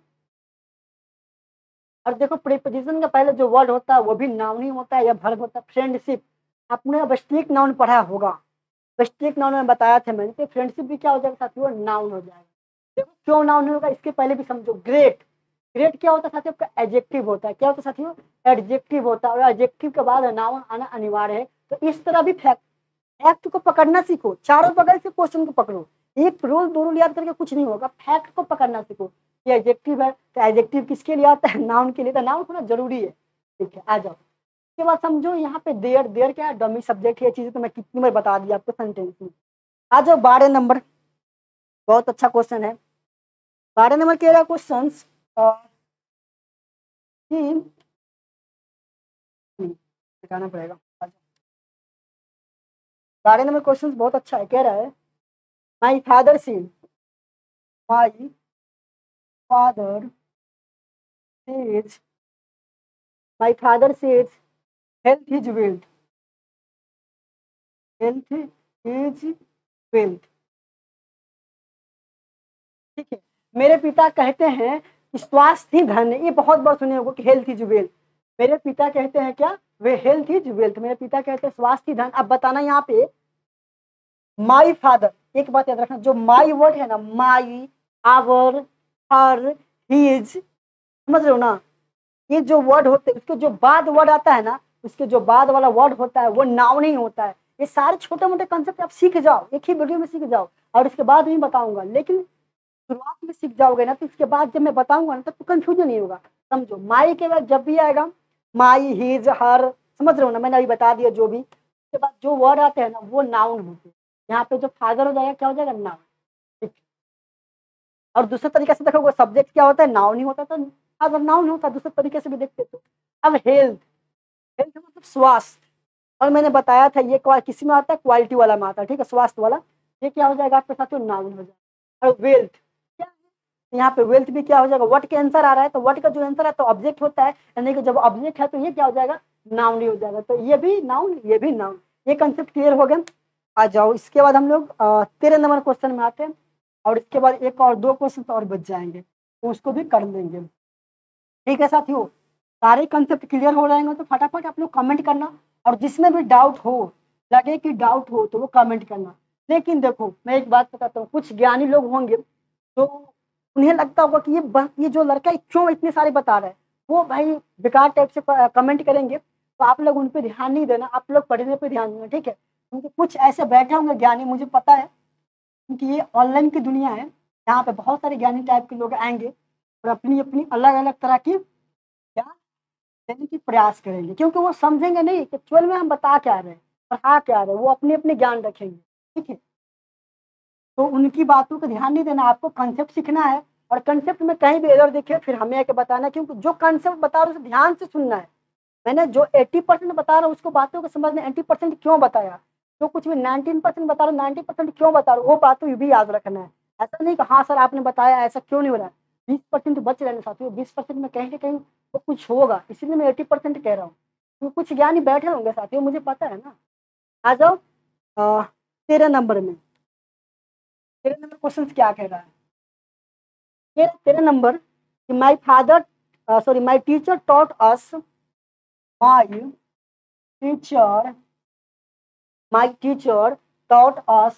और देखो प्रीपोजिशन का पहले जो वर्ड होता है वो भी नाउन ही होता है या वर्ब होता है। फ्रेंडशिप, आपने अबस्ट्रिक नाउन पढ़ा होगा, अबस्ट्रिक नाउन में बताया था मैंने, तो फ्रेंडशिप भी क्या हो जाएगा साथियों, नाउन हो जाएगा। देखो क्यों नाउन होगा, इसके पहले भी समझो। ग्रेट, ग्रेट क्या होता है साथियों, आपका एडजेक्टिव होता है। क्या होता है साथियों, एडजेक्टिव होता है, और एडजेक्टिव के बाद नाउन आना अनिवार्य है। तो इस तरह भी फैक्ट, फैक्ट को पकड़ना सीखो, चारों बगल से क्वेश्चन को पकड़ो। एक रूल दो रूल याद करके कुछ नहीं होगा, फैक्ट को पकड़ना सीखो। ये एडजेक्टिव है तो एडजेक्टिव किसके लिए आता है, नाउन के लिए, तो नाउन होना जरूरी है। ठीक है, आ जाओ। उसके बाद समझो यहाँ पे देयर, देयर क्या है, डमी सब्जेक्ट है। चीजें तो मैं कितनी बार बता दिया आपको सेंटेंस में। आ जाओ 12 नंबर, बहुत अच्छा क्वेश्चन है। 12 नंबर कह रहा है क्वेश्चन बताना पड़ेगा। 12 नंबर क्वेश्चन बहुत अच्छा है, कह रहा है my father said, my father says, my father says health is wealth, health is wealth. ठीक है, मेरे पिता कहते हैं कि स्वास्थ्य ही धन है। ये बहुत बार सुने होगा कि हेल्थ इज वेल्थ। मेरे पिता कहते हैं क्या, वे हेल्थ इज वेल्थ, मेरे पिता कहते हैं स्वास्थ्य ही धन। अब बताना यहाँ पे माई फादर, एक बात याद रखना, जो माई वर्ड है ना, माई, आवर, हर, हिज, समझ रहे हो ना, ये जो वर्ड होते हैं उसके जो बाद वर्ड आता है ना, उसके जो बाद वाला वर्ड होता है वो नाउन ही होता है। ये सारे छोटे मोटे कंसेप्ट आप सीख जाओ, एक ही वीडियो में सीख जाओ, और इसके बाद भी बताऊंगा। लेकिन शुरुआत में सीख जाओगे ना, तो इसके बाद जब मैं बताऊंगा ना तो कंफ्यूजन नहीं होगा। समझो, माई के बाद जब भी आएगा, माई, हिज, हर, समझ रहे हो ना, मैंने अभी बता दिया जो भी। उसके बाद जो वर्ड आते हैं ना वो नाउन होते हैं। यहाँ पे जो फादर हो जाएगा क्या हो जाएगा, नाउन। ठीक। और दूसरे तरीके से देखोगे सब्जेक्ट क्या होता है, नाउन ही होता है, तो अगर नाउन होता है दूसरे तरीके से भी देखते तो। अब हेल्थ, हेल्थ मतलब स्वास्थ्य, और मैंने बताया था ये किसी में आता है, क्वालिटी वाला में आता है, ठीक है, स्वास्थ्य वाला। ये क्या हो जाएगा आपके साथ, नाउन हो जाएगा। और वेल्थ क्या है, यहाँ पे वेल्थ भी क्या हो जाएगा, व्हाट के आंसर आ रहा है, तो व्हाट का जो आंसर है तो ऑब्जेक्ट होता है, यानी कि जब ऑब्जेक्ट है तो ये क्या हो जाएगा, नाउन ही हो जाएगा। तो ये भी नाउन, ये भी नाउन। ये कंसेप्ट क्लियर हो गया। आ जाओ, इसके बाद हम लोग 13 नंबर क्वेश्चन में आते हैं, और इसके बाद एक और दो क्वेश्चन और बच जाएंगे, तो उसको भी कर लेंगे। ठीक है साथियों, सारे कंसेप्ट क्लियर हो जाएंगे तो फटाफट आप लोग कमेंट करना, और जिसमें भी डाउट हो, लगे कि डाउट हो तो वो कमेंट करना। लेकिन देखो मैं एक बात बताता हूँ, कुछ ज्ञानी लोग होंगे तो उन्हें लगता होगा कि ये जो लड़का है क्यों इतने सारे बता रहा है, वो भाई बेकार टाइप से कमेंट करेंगे। तो आप लोग उन पर ध्यान नहीं देना, आप लोग पढ़ने पर ध्यान देना, ठीक है। क्योंकि कुछ ऐसे बैठे होंगे ज्ञानी, मुझे पता है, क्योंकि ये ऑनलाइन की दुनिया है, यहाँ पे बहुत सारे ज्ञानी टाइप के लोग आएंगे और अपनी अपनी अलग अलग तरह की ज्ञान देने की प्रयास करेंगे, क्योंकि वो समझेंगे नहीं कि एक्चुअल में हम बता क्या रहे हैं, पढ़ा क्या रहे हैं, वो अपने अपने ज्ञान रखेंगे। ठीक है, तो उनकी बातों को ध्यान नहीं देना, आपको कंसेप्ट सीखना है, और कंसेप्ट में कहीं भी एरर दिखे फिर हमें आके बताना, क्योंकि जो कंसेप्ट बता रहा हूँ उसे ध्यान से सुनना है। मैंने जो 80% बता रहा हूँ उसको बातों को समझना, 80% क्यों बताया, जो कुछ भी 19% बता रहा हूँ 90% क्यों बता रहा हूँ, वो बातों भी याद रखना है। ऐसा नहीं कि हाँ सर आपने बताया ऐसा क्यों नहीं हो रहा है, 20% बच रहे हैं साथियों, 20% में कहीं ना कहीं तो कुछ होगा, इसीलिए मैं 80% कह रहा हूँ। तो कुछ ज्ञानी बैठे होंगे साथियों, मुझे पता है ना। आ जाओ 13 नंबर में, 13 नंबर क्वेश्चन क्या कह रहा है, ये 13 नंबर कि my father, sorry, my teacher taught us, my teacher, my teacher taught us,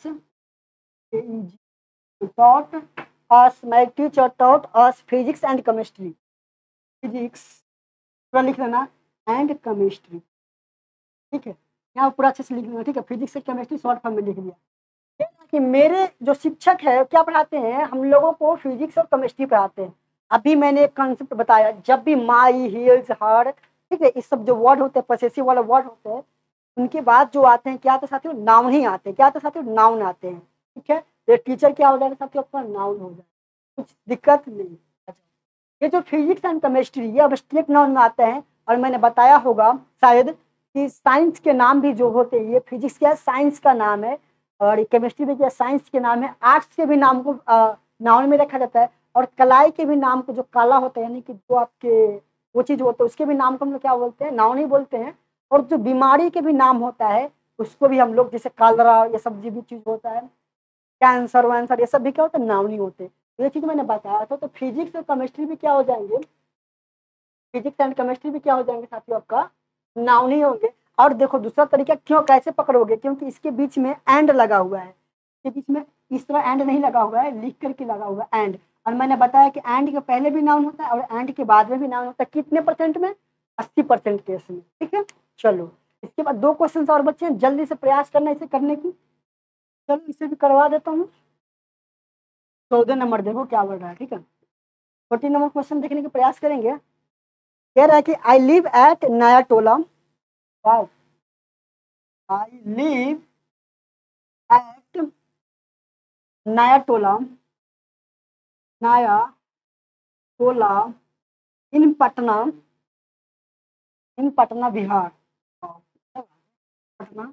my teacher taught us physics and chemistry, physics पूरा लिख लेना एंड केमिस्ट्री। ठीक है, यहाँ पूरा अच्छे से लिख लेना, ठीक है, फिजिक्स से केमिस्ट्री शॉर्ट फॉर्म में लिख लिया। कि मेरे जो शिक्षक है क्या पढ़ाते हैं, हम लोगों को फिजिक्स और केमिस्ट्री पढ़ाते हैं। अभी मैंने एक कॉन्सेप्ट बताया, जब भी माई, हियर्स, हर, ठीक है, इस सब जो वर्ड होते हैं, पॉसेसिव वाला वर्ड होते हैं, उनके बाद जो आते हैं क्या आते हैं साथियों, नाउन ही आते हैं। क्या आते हैं साथियों, नाउन आते हैं। ठीक है, तो टीचर क्या हो जाएगा साथियों, आपका नाउन हो जाएगा, कुछ दिक्कत नहीं। अच्छा, ये जो फिजिक्स एंड केमिस्ट्री ये अब्स्ट्रैक्ट नाउन में आते हैं। और मैंने बताया होगा शायद कि साइंस के नाम भी जो होते हैं, ये फिजिक्स क्या है, साइंस का नाम है, और केमिस्ट्री भी क्या, साइंस के नाम है। आर्ट्स के भी नाम को नाउन में रखा जाता है, और कलाई के भी नाम को, जो काला होता है यानी कि जो आपके वो चीज होता है, उसके भी नाम को हम लोग क्या बोलते हैं, नाउन ही बोलते हैं। और जो बीमारी के भी नाम होता है उसको भी हम लोग, जैसे कालरा, ये सब जो भी चीज होता है, कैंसर वैंसर, ये सब भी क्या होता है, नाउन ही होते हैं। ये चीज मैंने बताया था। तो फिजिक्स और केमिस्ट्री भी क्या हो जाएंगे, फिजिक्स एंड केमिस्ट्री भी क्या हो जाएंगे साथियों, आपका नाउन ही होंगे। और देखो दूसरा तरीका क्यों, कैसे पकड़ोगे, क्योंकि इसके बीच में एंड लगा हुआ है, इसके बीच में इस तरह एंड नहीं लगा हुआ है, लिख करके लगा हुआ है एंड। और मैंने बताया कि एंड के पहले भी नाउन होता है और एंड के बाद में भी नाउन होता है। कितने परसेंट में, 80% केस में। ठीक है, चलो इसके बाद 2 क्वेश्चन और बच्चे हैं, जल्दी से प्रयास करना इसे करने की। चलो इसे भी करवा देता हूँ। 14 नंबर देखो क्या बोल रहा है। ठीक है, 14 नंबर क्वेश्चन देखने का प्रयास करेंगे। कह रहा है कि आई live at Naya Tola. Wow, I live at Naya Tola, Naya Tola in Patna, in Patna Bihar. Wow, Patna,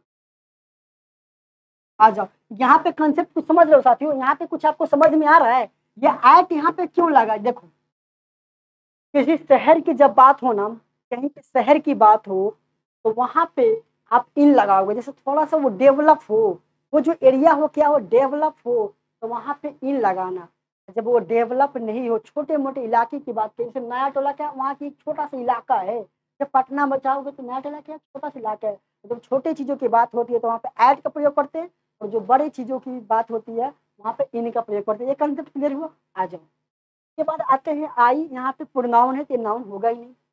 आ जाओ। यहाँ पे कंसेप्ट कुछ समझ रहे हो साथियों, यहाँ पे कुछ आपको समझ में आ रहा है, ये एट यहाँ पे क्यों लगा। देखो किसी शहर की जब बात हो ना, कहीं पे शहर की बात हो, तो वहां पे आप इन लगाओगे। जैसे थोड़ा सा वो डेवलप हो, वो जो एरिया हो क्या हो, डेवलप हो, तो वहां पे इन लगाना। जब वो डेवलप नहीं हो, छोटे मोटे इलाके की बात करें, जैसे नया टोला क्या, वहाँ की एक छोटा सा इलाका है। जब पटना बचाओगे तो नया टोला क्या, छोटा सा इलाका है। जब छोटे चीजों की बात होती है तो वहाँ पे ऐड का प्रयोग करते हैं, और जो बड़े चीजों की बात होती है वहाँ पे इन का प्रयोग करते हैं। ये कंसेप्ट क्लियर हुआ, आ जाओ। के बाद आते हैं आई, यहाँ पे प्रोनाउन है तो नाउन होगा ही नहीं।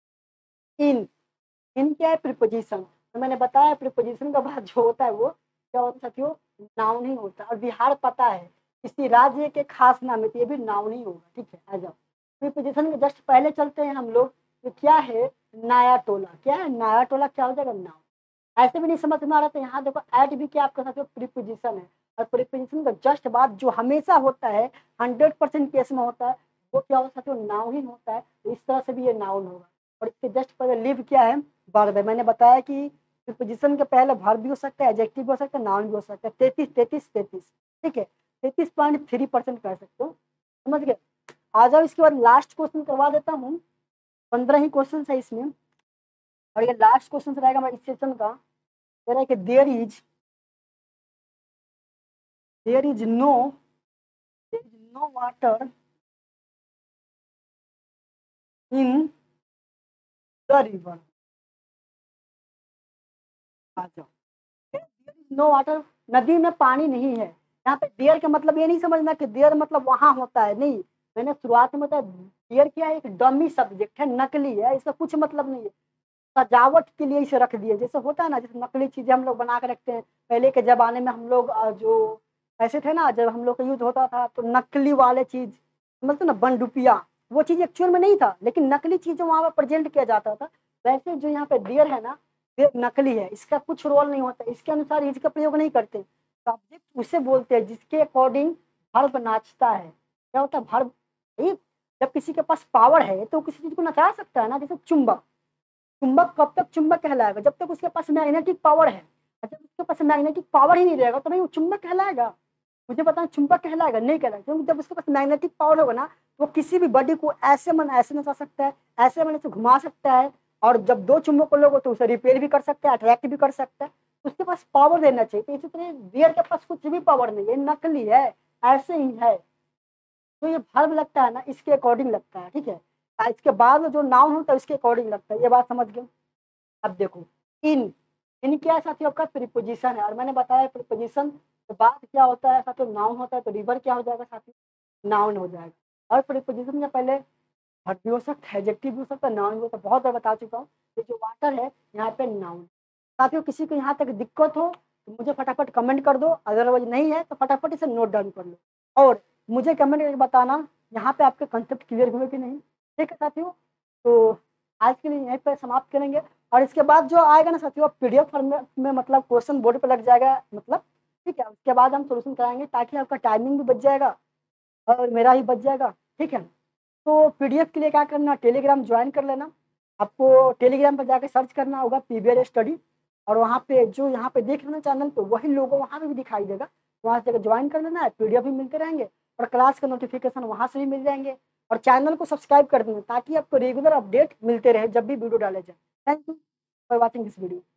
इन क्या है, प्रीपोजिशन। तो मैंने बताया प्रीपोजिशन का बाद जो होता है वो क्या होता है साथियों, नाउन ही होता है। और बिहार पता है किसी राज्य के खास नाम है तो ये भी नाउन ही होगा। ठीक है, आ जाओ। प्रीपोजिशन के जस्ट पहले चलते हैं हम लोग। तो क्या है, नया टोला। क्या है, नया टोला क्या हो जाएगा, नाउन। ऐसे भी नहीं समझ में आ रहा, तो यहाँ देखो ऐड भी क्या आपका साथियों, प्रीपोजिशन है। और प्रीपोजिशन का जस्ट बाद जो हमेशा होता है, 100% केस में होता है, वो क्या होता है, नाउन ही होता है। तो इस तरह से भी ये नाउन होगा। और इसके जस्ट पहले लिव क्या है, वर्ब है। मैंने बताया कि प्रीपोजिशन के पहले वर्ब भी हो सकता है, एडजेक्टिव भी हो सकता है, नाउन भी हो सकता है। 33 ठीक है, 33.3% कह सकते हो। समझ गए, आ जाओ। इसके बाद लास्ट क्वेश्चन करवा देता हूँ। 15 ही क्वेश्चन है इसमें, और ये लास्ट क्वेश्चन रहेगा हमारे इस सेशन का। कह रहा है कि there is no water in the river. आ जाओ, नो वाटर, नदी में पानी नहीं है। यहाँ पे देयर का मतलब ये नहीं समझना कि देयर मतलब वहां होता है, नहीं। मैंने शुरुआत में बताया देयर क्या है, एक डमी सब्जेक्ट है, नकली है, इसका कुछ मतलब नहीं है। सजावट के लिए इसे रख दिए, जैसे होता है ना, जैसे नकली चीजें हम लोग बना के रखते हैं। पहले के जमाने में हम लोग जो ऐसे थे ना, जब हम लोग का युद्ध होता था तो नकली वाले चीज, मतलब ना बंदूकिया, वो चीज एक्चुअल में नहीं था, लेकिन नकली चीजें वहां पर प्रेजेंट किया जाता था। वैसे जो यहाँ पे डियर है ना, ये नकली है, इसका कुछ रोल नहीं होता, इसके अनुसार इसका प्रयोग नहीं करते। सब्जेक्ट उसे बोलते हैं जिसके अकॉर्डिंग वर्ब नाचता है। क्या होता है, वर्ब। जब किसी के पास पावर है तो किसी चीज को नचा सकता है ना, जैसे चुंबक। चुंबक कब तक चुंबक कहलाएगा, जब तक उसके पास मैग्नेटिक पावर है। जब उसके पास मैग्नेटिक पावर ही नहीं रहेगा तो भाई वो चुंबक कहलाएगा। मुझे पता है चुंबक कहलाएगा, नहीं कहलाएगा, क्योंकि जब उसके पास मैग्नेटिक पावर होगा ना, तो वो किसी भी बॉडी को ऐसे मन ऐसे नचा सकता है, ऐसे मन से घुमा सकता है। और जब 2 चुंबक को लोगे तो उसे रिपेयर भी कर सकता है, अट्रैक्ट भी कर सकता है। उसके पास पावर देना चाहिए। तो इसी तरह डियर के पास कुछ भी पावर नहीं है, नकली है, ऐसे ही है। तो ये वर्ब लगता है ना, इसके अकॉर्डिंग लगता है। ठीक है, इसके बाद में जो नाउन होता है उसके अकॉर्डिंग लगता है। ये बात समझ गए। अब देखो, इन इन क्या है साथियों, आपका प्रीपोजिशन है। और मैंने बताया प्रीपोजिशन के बाद क्या होता है साथियों, नाउन होता है। तो रिवर क्या हो जाएगा साथियों, नाउन हो जाएगा। और प्रीपोजिशन के पहले वर्ब भी हो सकता है, एडजेक्टिव भी हो सकता है, नाउन भी हो सकता है। बहुत बार बता चुका हूँ। ये जो वाटर है यहाँ पे नाउन। साथियों किसी को यहाँ तक दिक्कत हो तो मुझे फटाफट कमेंट कर दो, अदरवाइज नहीं है तो फटाफट इसे नोट डाउन कर लो और मुझे कमेंट करके बताना यहाँ पे आपके कंसेप्ट क्लियर हुए कि नहीं। ठीक है साथियों, तो आज के लिए यहीं पर समाप्त करेंगे और इसके बाद जो आएगा ना साथियों पीडीएफ फॉर्मेट में, मतलब क्वेश्चन बोर्ड पे लग जाएगा, मतलब ठीक है, उसके बाद हम सोल्यूशन कराएंगे ताकि आपका टाइमिंग भी बच जाएगा और मेरा ही बच जाएगा। ठीक है, तो पीडीएफ के लिए क्या करना, टेलीग्राम ज्वाइन कर लेना। आपको टेलीग्राम पर जाकर सर्च करना होगा पीबीआर स्टडी और वहाँ पे जो यहाँ पे देख रहे ना चैनल पे वही लोगो वहाँ पे भी दिखाई देगा, वहाँ से ज्वाइन कर लेना है, पीडीएफ भी मिलते रहेंगे और क्लास का नोटिफिकेशन वहाँ से भी मिल जाएंगे और चैनल को सब्सक्राइब कर देना ताकि आपको रेगुलर अपडेट मिलते रहे जब भी वीडियो डाले जाए। Thank you for watching this video.